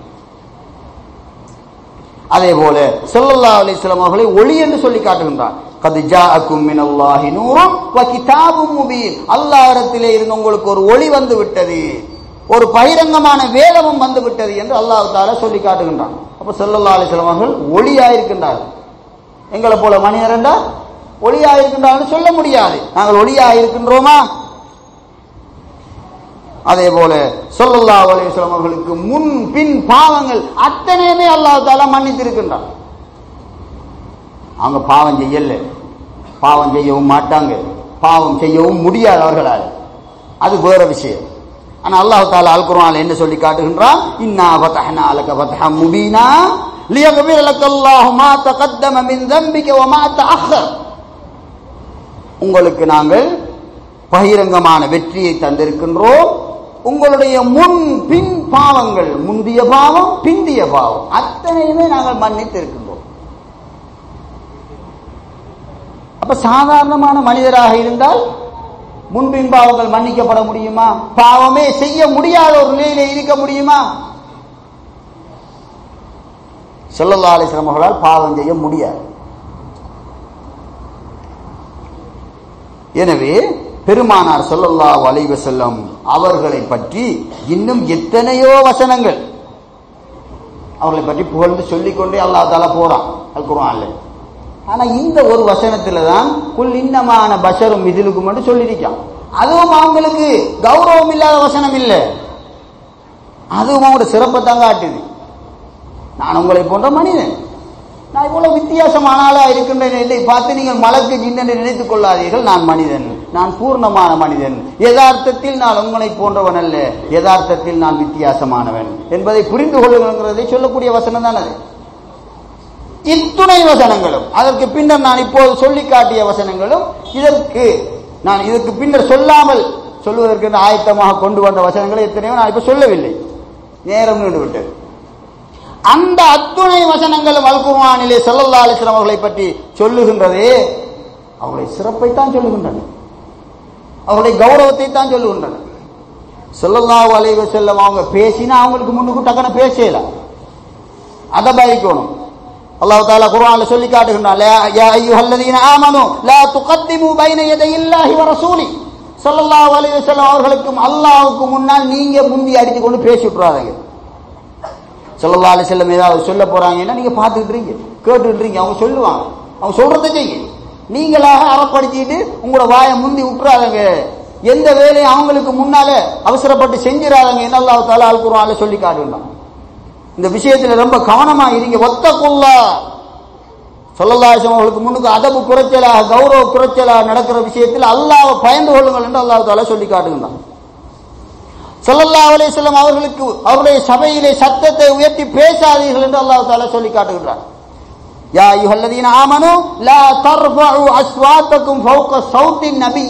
அதே போல ஸல்லல்லாஹு அலைஹி வஸல்லம் அவர்களை ஒளி என்று சொல்லி காட்டுகின்றான். கத் ஜாஅக்கும் மினல்லாஹி நூரும் வ கிதாபும் முபீன். அல்லாஹ்விடத்திலே இருந்து உங்களுக்கு ஒரு ஒளி வந்து விட்டது, ஒரு பகிரங்கமான வேதமும் வந்து விட்டது என்று அல்லாஹ் தஆலா சொல்லி காட்டுகின்றான். அப்ப ஸல்லல்லாஹு அலைஹி வஸல்லம் அவர்கள் ஒளியாயிருக்கின்றார்கள். எங்களை போல மனிதர் என்றால் ஒளியாயிருக்கின்றார்கள் சொல்ல முடியாது. நாங்கள் ஒளியாயிருக்கின்றோமா? அதே போல ஸல்லல்லாஹு அலைஹி வஸல்லம் அவர்களுக்கு முன் பின் பாவங்கள் அத்தனையுமே அல்லாஹ் தஆலா மன்னித்திருக்கின்றான். அவங்க பாவம் செய்யல, பாவம் செய்யவும் மாட்டாங்க, பாவம் செய்யவும் முடியாது அவர்களால், அது வேற விஷயம். ஆனா அல்லாஹ் தஆலா அல் குர்ஆன்ல என்ன சொல்லி காட்டுகின்றான்? இன்னா ஃபதஹ்னா லக ஃபத்ஹம் முபீனா லியக்ஃபிர லக்கல்லாஹு மா தகத்தம மின் தம்பிக வ மா தஅக்கர். உங்களுக்கு நாங்கள் பகிரங்கமான வெற்றியை தந்திருக்கின்றோம், உங்களுடைய முன் பின் பாவங்கள், முந்திய பாவம் பிந்திய பாவம் அத்தனையுமே நாங்கள் மன்னித்திருக்கின்றோம். அப்ப சாதாரணமான மனிதராக இருந்தால் முன்பின் பாவங்கள் மன்னிக்கப்பட முடியுமா? பாவமே செய்ய முடியாத ஒரு நிலையிலே இருக்க முடியுமா? ஸல்லல்லாஹு அலைஹி வஸல்லம் அவர்களால் பாவம் செய்ய முடியாது. எனவே பெருமானார் ஸல்லல்லாஹு அலைஹி வஸல்லம் அவர்களை பற்றி இன்னும் எத்தனையோ வசனங்கள் அவர்களை பற்றி புகழ்ந்து சொல்லிக்கொண்டே அல்லாஹ் தஆலா போறான் அல் குர்ஆன்ல. ஆனா இந்த ஒரு வசனத்துல தான் குல் இன்னமான பஷரும் மிதிலுக்கும் என்று சொல்லியிருக்கான். அதுவும் அவங்களுக்கு கௌரவம் இல்லாத வசனம் இல்லை, அதுவும் அவங்களோட சிறப்பை தான் காட்டுது. நான் உங்களை போன்ற மனிதன், நான் இவ்வளவு வித்தியாசமான ஆளா இருக்கின்றேன் என்று பார்த்து நீங்கள் மலக்கு ஜின் நினைத்துக் கொள்ளாதீர்கள். நான் மனிதன், நான் பூர்ணமான மனிதன். யதார்த்தத்தில் நான் உங்களை போன்றவன் அல்ல, யதார்த்தத்தில் நான் வித்தியாசமானவன் என்பதை புரிந்து கொள்ளுங்கிறதை சொல்லக்கூடிய வசனம் தான் அது. இத்துணை வசனங்களும், அதற்கு பின்னர் நான் இப்போது சொல்லி காட்டிய வசனங்களும், நான் இதற்கு பின்னர் சொல்லாமல் சொல்வதற்கு ஆயத்தமாக கொண்டு வந்த வசனங்களை எத்தனையோ நான் இப்ப சொல்லவில்லை, நேரம் நின்று விட்டது. அந்த அத்துணை வசனங்களும் அல் குர்ஆனிலே ஸல்லல்லாஹு அலைஹி வஸல்லம் அவர்களை பற்றி சொல்லுகின்றதே அவருடைய சிறப்பைத்தான் சொல்லுகின்றன, அவருடைய கௌரவத்தை தான் சொல்லுகின்றன. ஸல்லல்லாஹு அலைஹி வஸல்லம் அவங்க பேசினா அவங்களுக்கு முன்னுக்கு டக்குன பேசல, அதை பாதிக்கணும். அல்லாஹ் தஆலா குர்ஆன்ல சொல்லி காட்டுகின்றான், யா அய்யுஹல்லதீன ஆமனூ லா துகத்திமு பைன யதையில்லாஹி வ ரசூலி. ஸல்லல்லாஹு அலைஹி வஸல்லம் அவர்களுக்கும் அல்லாஹ்வுக்கு முன்னால் நீங்க முந்தி அடித்து கொண்டு பேசி விட்டுறாதீங்க. ஸல்லல்லாஹு அலைஹி வஸல்லம் ஏதாவது சொல்ல போறாங்கன்னா நீங்க பார்த்துக்கிட்டு இருக்கீங்க, கேட்டுக்கிட்டு இருக்கீங்க, அவங்க சொல்லுவாங்க, அவங்க சொல்றதை செய்யுங்க. நீங்களாக அறப்படுத்திட்டு உங்களோட வாயை முந்தி விட்டுறாதங்க, எந்த வேலையும் அவங்களுக்கு முன்னால அவசரப்பட்டு செஞ்சிடாதங்க என்று அல்லாஹ் தஆலா அல் குர்ஆன்ல சொல்லி காட்டுகின்றான். இந்த விஷயத்துல ரொம்ப கவனமா இருங்க. வத்தகுல்லாஹ். ஸல்லல்லாஹு அலைஹி வஸல்லம் அவர்களுக்கு முன்னுக்கு அதபு குறைச்சலாக, கௌரவ குறைச்சலாக நடக்கிற விஷயத்தில் அல்லாஹ்வை பயந்து கொள்ளுங்கள் என்று அல்லாஹ் தஆலா சொல்லி காட்டுகின்றான். ஸல்லல்லாஹு அலைஹி வஸல்லம் அவர்களுக்கு அவருடைய சபையிலே சத்தத்தை உயர்த்தி பேசாதீர்கள் என்று அல்லாஹ் தஆலா சொல்லி காட்டுகின்றான். யா அய்யுஹல்லதீன ஆமனூ லா தர்ஃபஉ அஸ்வாத்தக்கும் ஃபௌக ஸௌத்தின் நபி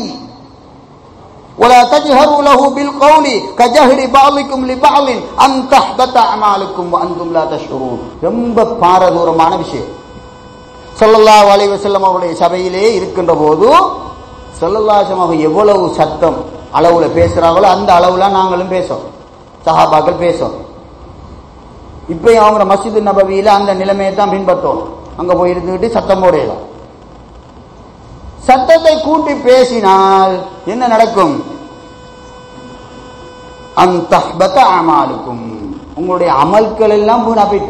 ولا تجهروا له بالقول كجهر بعضكم لبعض ان تحبط اعمالكم وانتم لا تشعرون. ரொம்ப பாரதூரமான விஷயம். ஸல்லல்லாஹு அலைஹி வஸல்லம் அவருடைய சபையிலே இருக்கின்ற போது ஸல்லல்லாஹு அலைஹி வஸல்லம் எவ்வளவு சத்தம் அளவுல பேசுறாங்களோ அந்த அளவுல நாங்களும் பேசோம், சஹாபாக்கள் பேசோம். இப்பயும் அவங்க மஸ்ஜித் நபவியில அந்த நிலைமையை தான் பின்பற்றோம். அங்க போய் இருந்துகிட்டு சத்தம் போடலாம். சத்தத்தை கூட்டி பேசினால் என்ன நடக்கும்? அந்தஹ்பத அமாலுக்கும், உங்களுடைய அமல்கள் எல்லாம் வீணா போயிட்டு.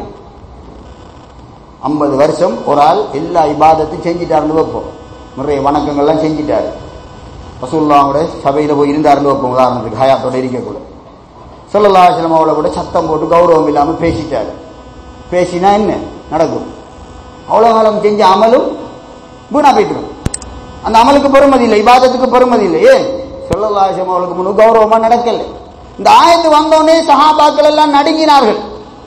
50 வருஷம் ஒரு ஆள் எல்லா இபாதத்தையும் செஞ்சிட்டாருன்னு வைப்போம், நிறைய வணக்கங்கள்லாம் செஞ்சிட்டாரு, ரசூலுல்லாஹ்வோட சபையில போய் இருந்தாருன்னு வைப்போம், உதாரணத்துக்கு ஹயாத்தோட இருக்கக்கூட. ஸல்லல்லாஹு அலைஹி வஸல்லம் அவளை கூட சத்தம் போட்டு கௌரவம் இல்லாமல் பேசிட்டாரு. பேசினா என்ன நடக்கும்? அவ்வளோ காலம் செஞ்ச அமலும் வீணா போயிட்டு. அந்த அமலுக்கு பெருமதி இல்லை, இபாதத்துக்கு பெருமதி இல்லை. ஏன்? ஸல்லல்லாஹு அலைஹி வஸல்லம் அவளுக்கு முன்னு கௌரவமா நடக்கல. இந்த ஆயத்து வந்தோடனே சஹாபாக்கள் எல்லாம் நடுங்கினார்கள்.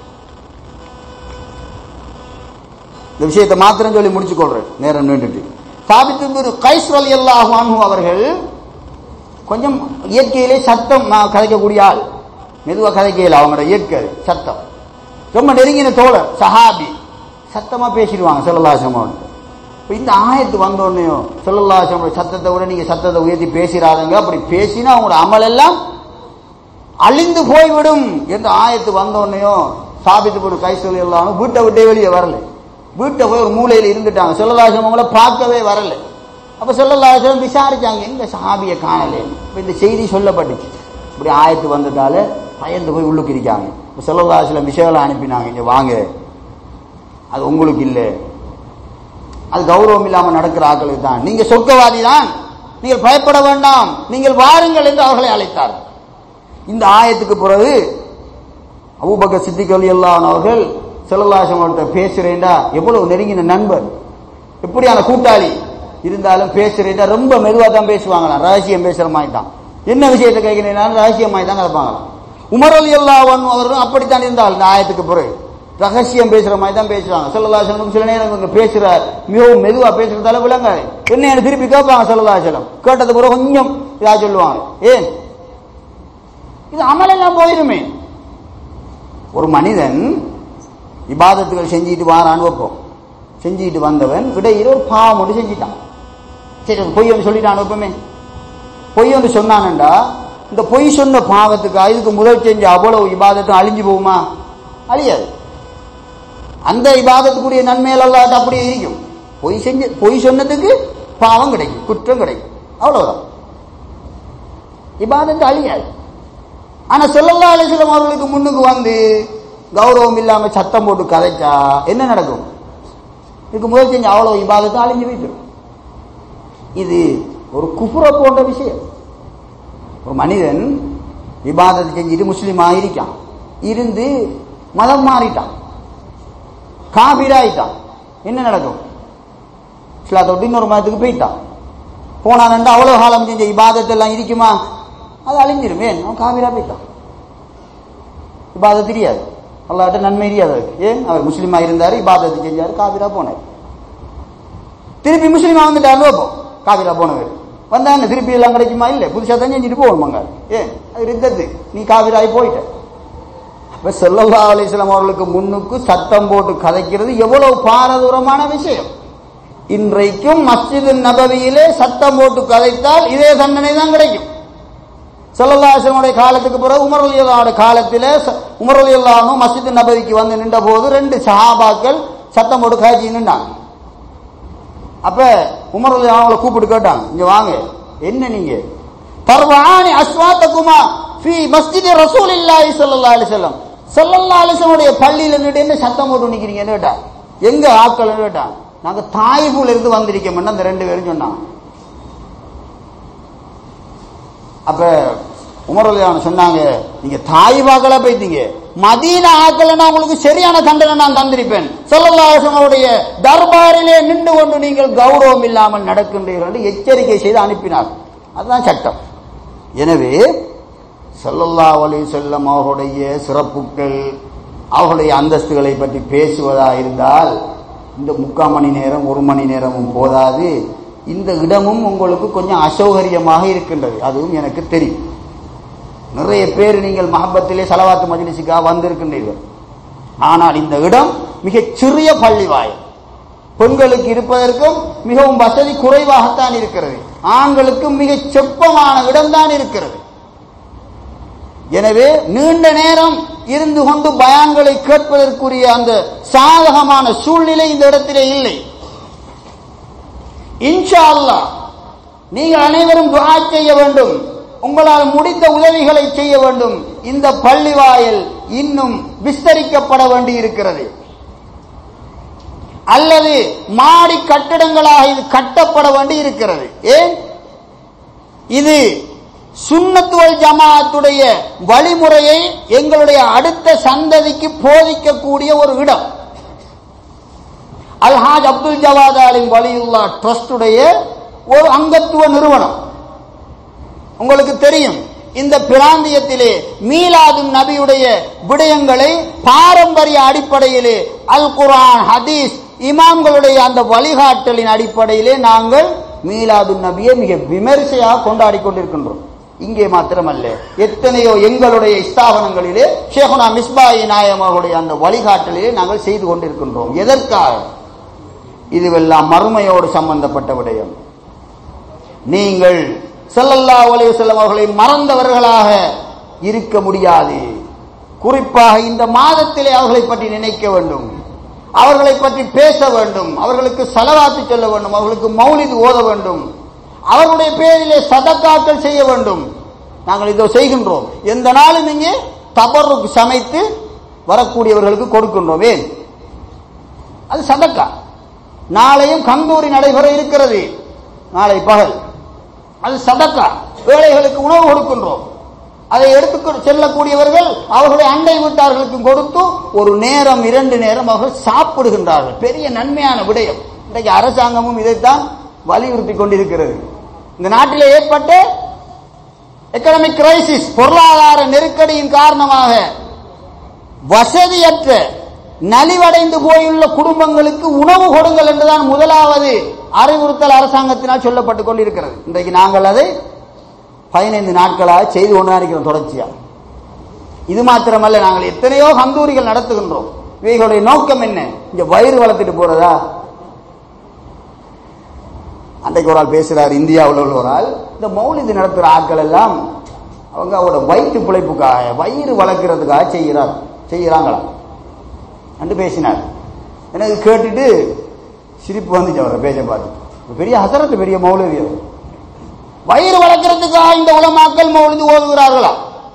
இந்த விஷயத்தை மாத்திரம் சொல்லி முடிச்சு கொள்றேன், நேரம் நின்றுட்டு. சாபித் இப்னு கைஸ் ரலியல்லாஹு அன்ஹு அவர்கள் கொஞ்சம் இயற்கையிலே சத்தம் கதைக்கக்கூடிய ஆள், மெதுவா கதைக்கல, அவங்களோட இயற்கை சத்தம். ரொம்ப நெருங்கின தோழர் சஹாபி சத்தமா பேசிடுவாங்க ஸல்லல்லாஹு அலைஹி வஸல்லம். இந்த ஆயத்து வந்தோடனே ஸல்லல்லாஹு அலைஹி வஸல்லம் சத்தத்தை விட நீங்க சத்தத்தை உயர்த்தி பேசிடாதங்க, அப்படி பேசினா அவங்களோட அமல் எல்லாம் அழிந்து போய்விடும் என்ற ஆயத்து வந்தோடனே சாபித் இப்னு கைஸ் ரலியல்லாஹு அன்ஹு வீட்டை விட்டே வெளியே வரல. வீட்டை போய் ஒரு மூலையில இருந்துட்டாங்க. ஸல்லல்லாஹு அலைஹி வஸல்லம் அவங்கள பார்க்கவே வரல. அப்ப ஸல்லல்லாஹு அலைஹி வஸல்லம் விசாரிச்சாங்க, எங்க சஹாபியை காணலே. இந்த செய்தி சொல்லப்பட்டுச்சு. இப்படி ஆயத்து வந்ததால பயந்து போய் உள்ளுக்கு இருக்காங்க. ஸல்லல்லாஹு அலைஹி வஸல்லம் விஷயங்களை அனுப்பினாங்க, இங்க வாங்க, அது உங்களுக்கு இல்லை, அது கௌரவம் இல்லாமல் நடக்கிற ஆட்களுக்கு தான், நீங்க சொர்க்கவாதி தான், நீங்கள் பயப்பட வேண்டாம், நீங்கள் வாருங்கள் என்று அவர்களை அழைத்தார். இந்த ஆயத்துக்கு பிறகு அபூபக்கர் சித்திக் ரலியல்லாஹு அன்ஹு அவர்கள் ஸல்லல்லாஹு அலைஹி வஸல்லம் பேசுறேன்டா, எவ்வளவு நெருங்கின நண்பர், எப்படியான கூட்டாளி இருந்தாலும் பேசுறேன்டா ரொம்ப மெதுவாக தான் பேசுவாங்களாம், ரகசியம் பேசுற மாதிரி தான். என்ன விஷயத்தை கேட்கிறேன் ரகசியமாய் தான் கலப்பாங்களாம். உமர் ரலியல்லாஹு அன்ஹு அவர்களும் அப்படித்தான் இருந்தால் இந்த ஆயத்துக்கு பிறகு ரகசியம் பேசுற மாதிரி தான் பேசுவாங்க. ஸல்லல்லாஹு அலைஹி வஸல்லம் சில நேரம் இவங்க பேசுற மிகவும் மெதுவா பேசுறதால விளங்காது. என்ன திருப்பி கேட்பாங்க ஸல்லல்லாஹு அலைஹி வஸல்லம். கேட்டது பிறகு கொஞ்சம் இதா சொல்லுவாங்க. ஏன் இது அமலெல்லாம் போயிருமே. ஒரு மனிதன் இபாதத்துகள் செஞ்சுட்டு வாரான்னு வைப்போம், செஞ்சுட்டு வந்தவன் இடையில ஒரு பாவம் ஒன்று செஞ்சிட்டான். சரி பொய் ஒன்று சொல்லிட்டான் வைப்போமே. பொய் ஒன்று சொன்னான்டா, இந்த பொய் சொன்ன பாவத்துக்கு இதுக்கு முதல் செஞ்ச அவ்வளவு இபாதத்தும் அழிஞ்சு போகுமா? அழியாது. அந்த இபாதத்துக்குரிய நன்மைகள் அல்லாஹ் அப்படியே இருக்கும். பொய் சொன்னதுக்கு பாவம் கிடைக்கும், குற்றம் கிடைக்கும், அவ்வளவுதான். இபாதத்து அழியாது. ஆனா ஸல்லல்லாஹு அலைஹி வஸல்லம் அவர்களுக்கு முன்னுக்கு வந்து கௌரவம் இல்லாம சத்தம் போட்டு கதைச்சா என்ன நடக்கும்? இதுக்கு முதல் செஞ்ச அவ்வளவு இபாதத்தை அழிஞ்சு வைத்திரும். இது ஒரு குஃப்ர போன்ற விஷயம். ஒரு மனிதன் இபாதத்தை செஞ்சுட்டு முஸ்லீம் ஆயிருக்கான், இருந்து மதம் மாறிட்டான், காபிராயிட்டான், என்ன நடக்கும்? இஸ்லாத்தை விட்டு இன்னொரு மதத்துக்கு போயிட்டான். போனான்டா அவ்வளவு காலம் செஞ்ச இபாதத்தை எல்லாம் இருக்குமா? அது அழிஞ்சிரும். ஏன்? அவன் காபிரா போயிட்டான். இபாதத் தெரியாது, அல்லாஹ்ட்ட நன்மை தெரியாது. ஏன்? அவர் முஸ்லீமா இருந்தாரு, இபாதத்தை செஞ்சாரு, காபிரா போனார். திருப்பி முஸ்லீமா வந்துட்டாரு, காபிரா போனவர் வந்தாங்க, திருப்பி எல்லாம் கிடைக்குமா? இல்லை, புதுசா தான் செஞ்சுட்டு போகணுமாங்க. ஏன்? அது ரித்தத்து, நீ காபிராகி போயிட்ட. அப்ப ஸல்லல்லாஹு அலைஹி வஸல்லம் அவர்களுக்கு முன்னுக்கு சத்தம் போட்டு கதைக்கிறது எவ்வளவு பாரதூரமான விஷயம். இன்றைக்கும் மஸ்ஜிது நபவியிலே சத்தம் போட்டு கதைத்தால் இதே தண்டனை தான் கிடைக்கும். ஸல்லல்லாஹு அலைஹி வஸல்லம் காலத்துக்கு பிறகு உமர் ரலியல்லாஹு அன்ஹு காலத்திலே உமர் ரலியல்லாஹு அன்ஹு மஸ்ஜிது நபவிக்கு வந்து நின்ற போது 2 சஹாபாக்கள் சத்தம் போட்டு கதைச்சு நின்றாங்க. அப்ப உமர் ரலியல்லாஹு அன்ஹு கூப்பிட்டு கேட்டாங்க, இங்க வாங்க, என்ன நீங்க தர்வானி அஸ்வாத்தகுமா ஃபீ மஸ்ஜிதி ரசூலில்லாஹி ஸல்லல்லாஹு அலைஹி வஸல்லம், ஸல்லல்லாஹு அலைஹி வஸல்லம் பள்ளியில நின்று என்ன சத்தம் போட்டு நிக்கிறீங்கன்னு கேட்டாங்க. எங்க ஆட்கள் கேட்டாங்க, நாங்க தாயிஃப்ல இருந்து வந்திருக்கோம்னு அந்த 2 பேரும் சொன்னாங்க. அப்ப உமர் ரலியல்லாஹு அன்ஹு சொன்னாங்க, நீங்க தாயிஃபாக்களா போயிட்டீங்க, மதீனா ஆக்கலன்னா உங்களுக்கு சரியான தண்டனை நான் தந்திருப்பேன். ஸல்லல்லாஹு அலைஹி வஸல்லம் தர்பாரிலே நின்று கொண்டு நீங்கள் கௌரவம் இல்லாமல் நடக்கின்றீர்கள் என்று எச்சரிக்கை செய்து அனுப்பினார். அதுதான் சட்டம். எனவே ஸல்லல்லாஹு அலைஹி வஸல்லம் அவர்களுடைய சிறப்புகள், அவர்களுடைய அந்தஸ்துகளை பற்றி பேசுவதா இருந்தால் இந்த 3/4 மணி நேரம் 1 மணி நேரமும் போதாது. இந்த இடமும் உங்களுக்கு கொஞ்சம் அசௌகரியமாக இருக்கின்றது, அதுவும் எனக்கு தெரியும். நிறைய பேர் நீங்கள் மஹப்பத்திலே ஸலவாத்து மஜ்லிஸுக்காக வந்திருக்கின்றீர்கள். ஆனால் இந்த இடம் மிகச் சிறிய பள்ளிவாயல், பெண்களுக்கு இருப்பதற்கும் மிகவும் வசதி குறைவாகத்தான் இருக்கிறது, ஆண்களுக்கும் மிக செப்பமான இடம்தான் இருக்கிறது. எனவே நீண்ட நேரம் இருந்து கொண்டு பயான்களை கேட்பதற்குரிய அந்த சாதகமான சூழ்நிலை இந்த இடத்திலே இல்லை. இன்ஷா அல்லாஹ் நீங்கள் அனைவரும் துஆ செய்ய வேண்டும், உங்களால் முடிந்த உதவிகளை செய்ய வேண்டும். இந்த பள்ளிவாயல் இன்னும் விஸ்தரிக்கப்பட வேண்டி இருக்கிறது, அல்லது மாடி கட்டடங்களாக இது கட்டப்பட வேண்டி இருக்கிறது. ஏன்? இது சுன்னத் வல் ஜமாஅத்துடைய வழிமுறையை எங்களுடைய அடுத்த சந்ததிக்கு போதிக்கக்கூடிய ஒரு இடம். அல்ஹாஜ் அப்துல் ஜவாத் அலிம் வலியுல்லா ட்ரஸ்டுடைய ஒரு அங்கத்துவ நிறுவனம். உங்களுக்கு தெரியும், இந்த பிராந்தியத்திலே மீலாது நபியுடைய விடயங்களை பாரம்பரிய அடிப்படையிலே அல் குர்ஆன் ஹதீஸ் இமாம்களுடைய அந்த வழிகாட்டலின் அடிப்படையிலே நாங்கள் மீலாது நபியை மிக விமர்சையாக கொண்டாடி கொண்டிருக்கின்றோம். இங்கே மாத்திரமல்ல, எத்தனையோ எங்களுடைய ஸ்தாபனங்களிலே ஷேகுனா மிஸ்பாயி நாயம் அவர்களுடைய அந்த வழிகாட்டலிலே நாங்கள் செய்து கொண்டிருக்கின்றோம். எதற்காக? இதுவெல்லாம் மறுமையோடு சம்பந்தப்பட்ட விடயம். நீங்கள் ஸல்லல்லாஹு அலைஹி வஸல்லம் அவர்களை மறந்தவர்களாக இருக்க முடியாது. குறிப்பாக இந்த மாதத்திலே அவர்களை பற்றி நினைக்க வேண்டும், அவர்களை பற்றி பேச வேண்டும், அவர்களுக்கு ஸலவாத்து சொல்ல வேண்டும், அவர்களுக்கு மௌலித் ஓத வேண்டும், அவர்களுடைய பேரிலே சதக்காக்கள் செய்ய வேண்டும். நாங்கள் இதை செய்கின்றோம். எந்த நாளும் இங்கே தபர்ருக் சமைத்து வரக்கூடியவர்களுக்கு கொடுக்கின்றோம். ஏன்? அது சதக்கா. நாளையும் கந்தூரி நடைபெற இருக்கிறது, நாளை பகல். அது சதக்கா. ஏழைகளுக்கு உணவு கொடுக்கின்றோம். அதை எடுத்து செல்லக்கூடியவர்கள் அவர்களை அண்டை வீட்டார்களுக்கு கொடுத்து ஒரு நேரம் 2 நேரம் அவர்கள் சாப்பிடுகின்றார்கள். பெரிய நன்மையான விடயம். இன்றைக்கு அரசாங்கமும் இதைத்தான் வலியுறுத்தி கொண்டிருக்கிறது. இந்த நாட்டிலே ஏற்பட்ட எக்கனாமிக் கிரைசிஸ், பொருளாதார நெருக்கடியின் காரணமாக வசதியற்ற நலிவடைந்து போயுள்ள குடும்பங்களுக்கு உணவு கொடுங்கள் என்றுதான் முதலாவது அறிவுறுத்தல் அரசாங்கத்தினால் சொல்லப்பட்டுக் கொண்டிருக்கிறது. இன்றைக்கு நாங்கள் அதை 15 நாட்களாக செய்து கொண்டுதான் இருக்கிறோம் தொடர்ச்சியாக. இது மாத்திரமல்ல, நாங்கள் எத்தனையோ கந்தூரிகள் நடத்துகின்றோம். இவைகளுடைய நோக்கம் என்ன? இங்க வயிறு வளர்த்துட்டு போறதா? அன்றைக்கு ஒரு ஆள் பேசுறாரு, இந்தியாவில் உள்ள ஒரு ஆள், இந்த மௌலிது நடத்துகிற ஆட்கள் எல்லாம் அவங்க அவரோட வயிற்று பிழைப்புக்காக, வயிறு வளர்க்கறதுக்காக செய்யறாங்களா என்று பேசினார். எனக்கு கேட்டுட்டு சிரிப்பு வந்துச்சு அவரை பேச பார்த்து. பெரிய ஹசரத்து, பெரிய மௌலவி. அவர் வயிறு வளர்க்கறதுக்காக இந்த உலமாக்கள் மௌலிது ஓதுகிறார்களா?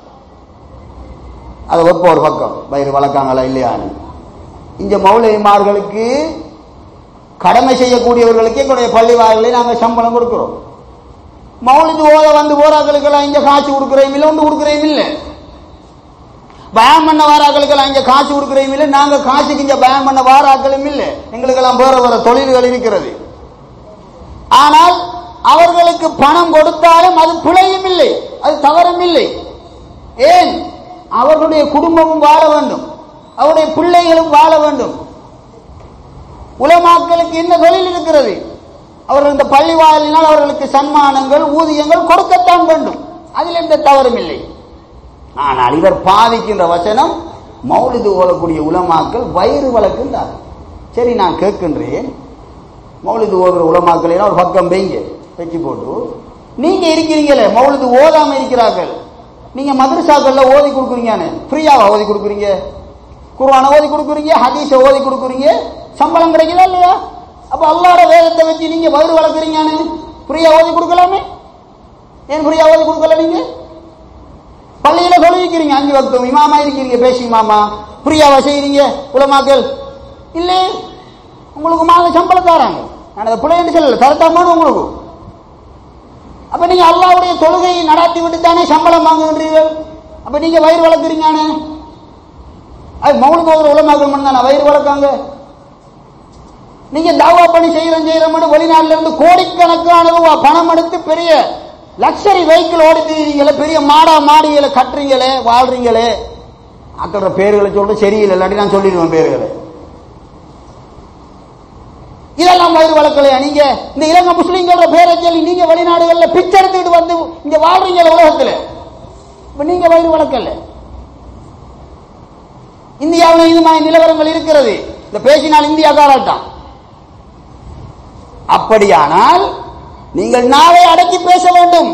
அதை வைப்ப ஒரு பக்கம், வயிறு வளர்க்காங்களா இல்லையான்னு. இந்த மௌலவிமார்களுக்கு கடமை செய்யக்கூடியவர்களுக்கு எங்களுடைய பள்ளி வாயிலை நாங்கள் சம்பளம் கொடுக்கிறோம். மௌலிது ஓத வந்து போராக்களுக்கெல்லாம் இங்க காசு கொடுக்குறோம் இல்லை, ஒன்று கொடுக்குறோம் இல்லை. பயான் பண்ண வாராக்களுக்கெல்லாம் இங்க காசு கொடுக்குறோம் இல்லை. நாங்க காசுக்கு இங்க பயான் பண்ண வாராக்களும் இல்லை. எங்களுக்கெல்லாம் வேற தொழில்கள் இருக்கிறது. ஆனால் அவர்களுக்கு பணம் கொடுத்தாலும் அது பிழையும் இல்லை, அது தவறும் இல்லை. ஏன்? அவர்களுடைய குடும்பமும் வாழ வேண்டும், அவருடைய பிள்ளைகளும் வாழ வேண்டும். உலமாக்களுக்கு என்ன தொழில் இருக்கிறது? அவர்கள் இந்த பள்ளி வாயிலினால் அவர்களுக்கு சன்மானங்கள், ஊதியங்கள் கொடுக்கத்தான் வேண்டும். அதில் எந்த தவறும் இல்லை. ஆனால் இவர் பாதிக்கின்ற வசனம், மௌலிது ஓதக்கூடிய உலமாக்கள் வயிறு வளர்க்கின்றார். சரி, நான் கேட்கின்றேன், மௌலிது ஓதுற உலமாக்கள் ஒரு பக்கம் வைங்க, வச்சு போட்டு நீங்க இருக்கிறீங்களே மௌலிது ஓதாம இருக்கிறார்கள், நீங்க மதரசாக்கள்ல ஓதி கொடுக்குறீங்க, ஃப்ரீயாவா ஓதி கொடுக்குறீங்க? குர்ஆனை ஓதி கொடுக்குறீங்க, ஹதீஸை ஓதி கொடுக்குறீங்க, சம்பளம் கிடைக்கல இல்லையா? அப்ப அல்லாஹ்வோட வேதத்தை வச்சு நீங்க வயிறு வளர்க்குறீங்கன்னு ஃப்ரீயா ஓதி கொடுக்கலாமே? ஏன் ஃப்ரீயா ஓதி கொடுக்கல? நீங்க பள்ளியில சொல்லிக்கிறீங்க, 5 வக்தும் இமாமா இருக்கிறீங்க, பேசி இமாமா, ஃப்ரீயாவா செய்யறீங்க உலமாக்கள்? இல்லை, உங்களுக்கு மாத சம்பளம் தராங்க. நான் அதை பிள்ளைன்னு சொல்லல, தரத்தாமான உங்களுக்கு. அப்ப நீங்க அல்லாஹ்வுடைய தொழுகையை நடத்தி விட்டு தானே சம்பளம் வாங்குகின்றீர்கள். அப்ப நீங்க வயிறு வளர்க்குறீங்கன்னு. அது மௌலிது ஓதுற உலமாக்கள் மட்டும் தானே வயிறு வளர்க்காங்க? நீங்க தாவா பண்ணி செய்யறோம் வெளிநாட்டுல இருந்து கோடிக்கணக்கான பணம் எடுத்து பெரிய லக்ஸரி வெஹிக்கிள் ஓடித்தீங்களே, பெரிய மாடிகளை கட்டுறீங்களே, வாழ்றீங்களே. அக்கற பேர்களை சொல்ற சரியில்லை, இல்லாட்டி நான் சொல்லிடுவேன் பேர்களை. இதெல்லாம் வயிறு வளர்க்கலையா? நீங்க இந்த இலங்கை முஸ்லீம்களோட பேரை சொல்லி நீங்க வெளிநாடுகள்ல பிச்சை எடுத்துட்டு வந்து இங்க வாழ்றீங்களே உலகத்துல. இப்ப நீங்க வயிறு வளர்க்கல. இந்தியாவில் இது மாதிரி நிலவரங்கள் இருக்கிறது. இந்த பேசினால் இந்தியா காராட்டான். அப்படியானால் நீங்கள் நாவை அடக்கி பேச வேண்டும்.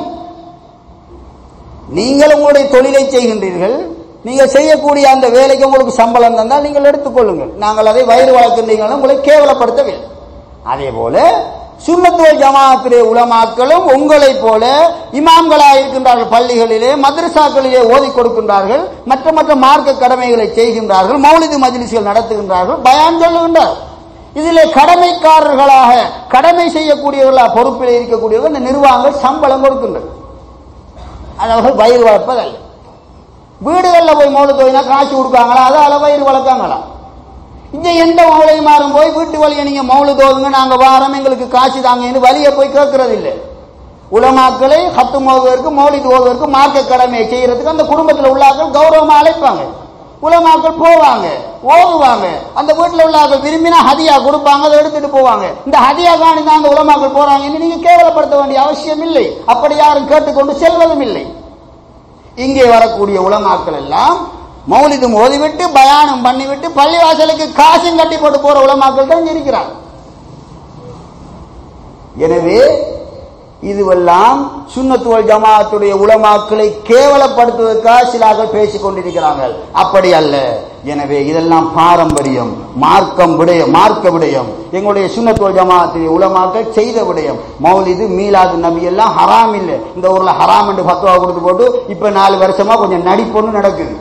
நீங்கள் உங்களுடைய தொழிலை செய்கின்றீர்கள், நீங்கள் செய்யக்கூடிய அந்த வேலைக்கு உங்களுக்கு சம்பளம் தந்தால் நீங்கள் எடுத்துக்கொள்ளுங்கள். நாங்கள் அதை வயிறு வளர்க்கின்றீர்கள் உங்களை கேவலப்படுத்தவில்லை. அதே போல சுன்னத் வல் ஜமாஅத்திலே உலமாக்களும் உங்களை போல இமாம்களாக இருக்கின்றார்கள், பள்ளிகளிலே மதரசாக்களிலே ஓதி கொடுக்கின்றார்கள், மற்ற மற்ற மார்க்க கடமைகளை செய்கின்றார்கள், மௌலிது மஜ்லிஸ்கள் நடத்துகின்றார்கள், பயான் சொல்லுகின்றார்கள். இதிலே கடமைக்காரர்களாக கடமை செய்யக்கூடியவர்களாக பொறுப்பில் இருக்கக்கூடியவர்கள் இந்த நிர்வாகங்கள் சம்பளம் கொடுக்கின்றது. அது அவர்கள் வயிறு வளர்ப்பதல்ல. வீடுகளில் போய் மௌலிது ஓதினா காசு கொடுக்காங்களா? அதால வயிறு வளர்க்காங்களா? இங்க எந்த மௌலிமாரும் போய் வீட்டு வழியை நீங்க மௌலிது ஓதுங்க, நாங்க வாரம் எங்களுக்கு காசு தாங்க வழியை போய் கேட்கறது இல்லை. உலமாக்களை ஹத்தும் ஓதுவதற்கு, மௌலிது ஓதுவதற்கு, மார்க்க கடமையை செய்யறதுக்கு அந்த குடும்பத்தில் உள்ளாக்கள் கௌரவமா அழைப்பாங்க. உலமாக்கள் போவாங்க, ஓதுவாங்க. அந்த வீட்டில் உள்ளாக்கள் விரும்பினா ஹதியா கொடுப்பாங்க, அதை எடுத்துட்டு போவாங்க. இந்த ஹதியா காணி தான் அந்த உலமாக்கள் போறாங்கன்னு நீங்க கேவலப்படுத்த வேண்டிய அவசியம் இல்லை. அப்படி யாரும் கேட்டுக்கொண்டு செல்வதும் இல்லை. இங்கே வரக்கூடிய உலமாக்கள் எல்லாம் மௌலிதும் ஓதிவிட்டு பயானம் பண்ணிவிட்டு பள்ளிவாசலுக்கு காசும் கட்டி போட்டு போற உலமாக்கள் தான் இருக்கிறார். எனவே இதுவெல்லாம் சுன்னத் வல் ஜமாஅத்துடைய உலமாக்களை கேவலப்படுத்துவதற்காக சிலர்கள் பேசிக் கொண்டிருக்கிறார்கள். அப்படி அல்ல. எனவே இதெல்லாம் பாரம்பரியம், மார்க்க விடயம். எங்களுடைய சுன்னத் வல் ஜமாஅத்துடைய உலமாக்கள் செய்த விடயம். மௌலிது மீலாது நபி எல்லாம் ஹராம் இல்லை. இந்த ஊர்ல ஹராம் என்று ஃபத்வா கொடுத்து போட்டு இப்ப 4 வருஷமா கொஞ்சம் நடிப்பொண்ணு நடக்குது.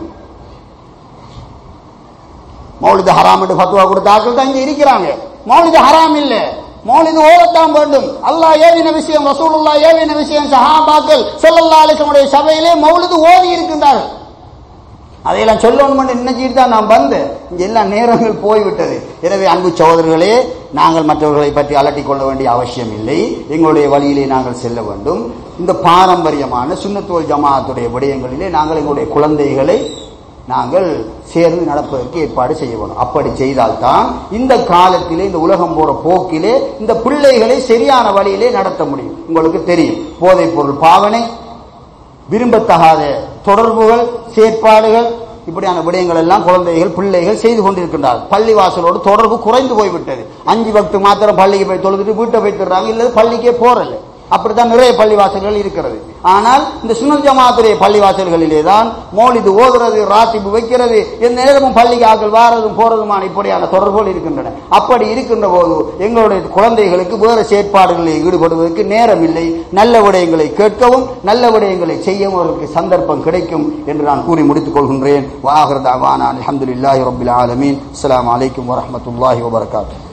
மௌலிது ஹராம் என்று ஃபத்வா கொடுத்த ஆட்கள் தான் இங்க இருக்கிறாங்க. மௌலிது ஹராம் இல்லை, மௌலிது ஓதத்தான் வேண்டும். அல்லாஹ் ஏவின விஷயம், ரசூலுல்லாஹ் ஏவின விஷயம், சஹாபாக்கள் ஸல்லல்லாஹு அலைஹி வஸல்லம் சபையிலே மௌலிது ஓதி இருக்கின்றார்கள். அதையெல்லாம் சொல்லணும் நினைச்சிட்டு தான் நான் வந்தேன். இங்க எல்லாம் நேரங்கள் போய்விட்டது. எனவே அன்பு சகோதரர்களே, நாங்கள் மற்றவர்களை பற்றி அலட்டிக் கொள்ள வேண்டிய அவசியம் இல்லை. எங்களுடைய வழியிலே நாங்கள் செல்ல வேண்டும். இந்த பாரம்பரியமான சுன்னத் வல் ஜமாஅத்துடைய விடயங்களிலே நாங்கள் எங்களுடைய குழந்தைகளை நாங்கள் சேர்ந்து நடப்பதற்கு ஏற்பாடு செய்ய வேண்டும். அப்படி செய்தால்தான் இந்த காலத்திலே, இந்த உலகம் போற போக்கிலே இந்த பிள்ளைகளை சரியான வழியிலே நடத்த முடியும். உங்களுக்கு தெரியும், போதைப் பொருள் பாவனை, விரும்பத்தகாத தொடர்புகள், செயற்பாடுகள், இப்படியான விடயங்கள் எல்லாம் குழந்தைகள் பிள்ளைகள் செய்து கொண்டிருக்கின்றார்கள். பள்ளிவாசலோடு தொடர்பு குறைந்து போய்விட்டது. 5 வக்து மாத்திரம் பள்ளிக்கு போய் தொழுதுட்டு வீட்டை போய்த்துறாங்க, இல்லை பள்ளிக்கே போறல. அப்படித்தான் நிறைய பள்ளிவாசல்கள் இருக்கிறது. ஆனால் இந்த சுன்னத் ஜமாஅத்துடைய பள்ளிவாசல்களிலே தான் மௌலிது ஓதுறது, ராத்திபு வைக்கிறது, எந்த நேரமும் பள்ளிக்கு ஆக்கள் வாரதும் போறதுமான இப்படியான தொடர்புகள் இருக்கின்றன. அப்படி இருக்கின்ற போது எங்களுடைய குழந்தைகளுக்கு வேறு செயற்பாடுகளில் ஈடுபடுவதற்கு நேரம் இல்லை. நல்ல விடயங்களை கேட்கவும் நல்ல விடயங்களை செய்யவும் அவர்களுக்கு சந்தர்ப்பம் கிடைக்கும் என்று நான் கூறி முடித்துக் கொள்கின்றேன். வாஹிர் தஅவானா அல்ஹம்துலில்லாஹி ரப்பில் ஆலமீன். அஸ்ஸலாமு அலைக்கும் வரஹ்மத்துல்லாஹி வபரகாத்துஹு.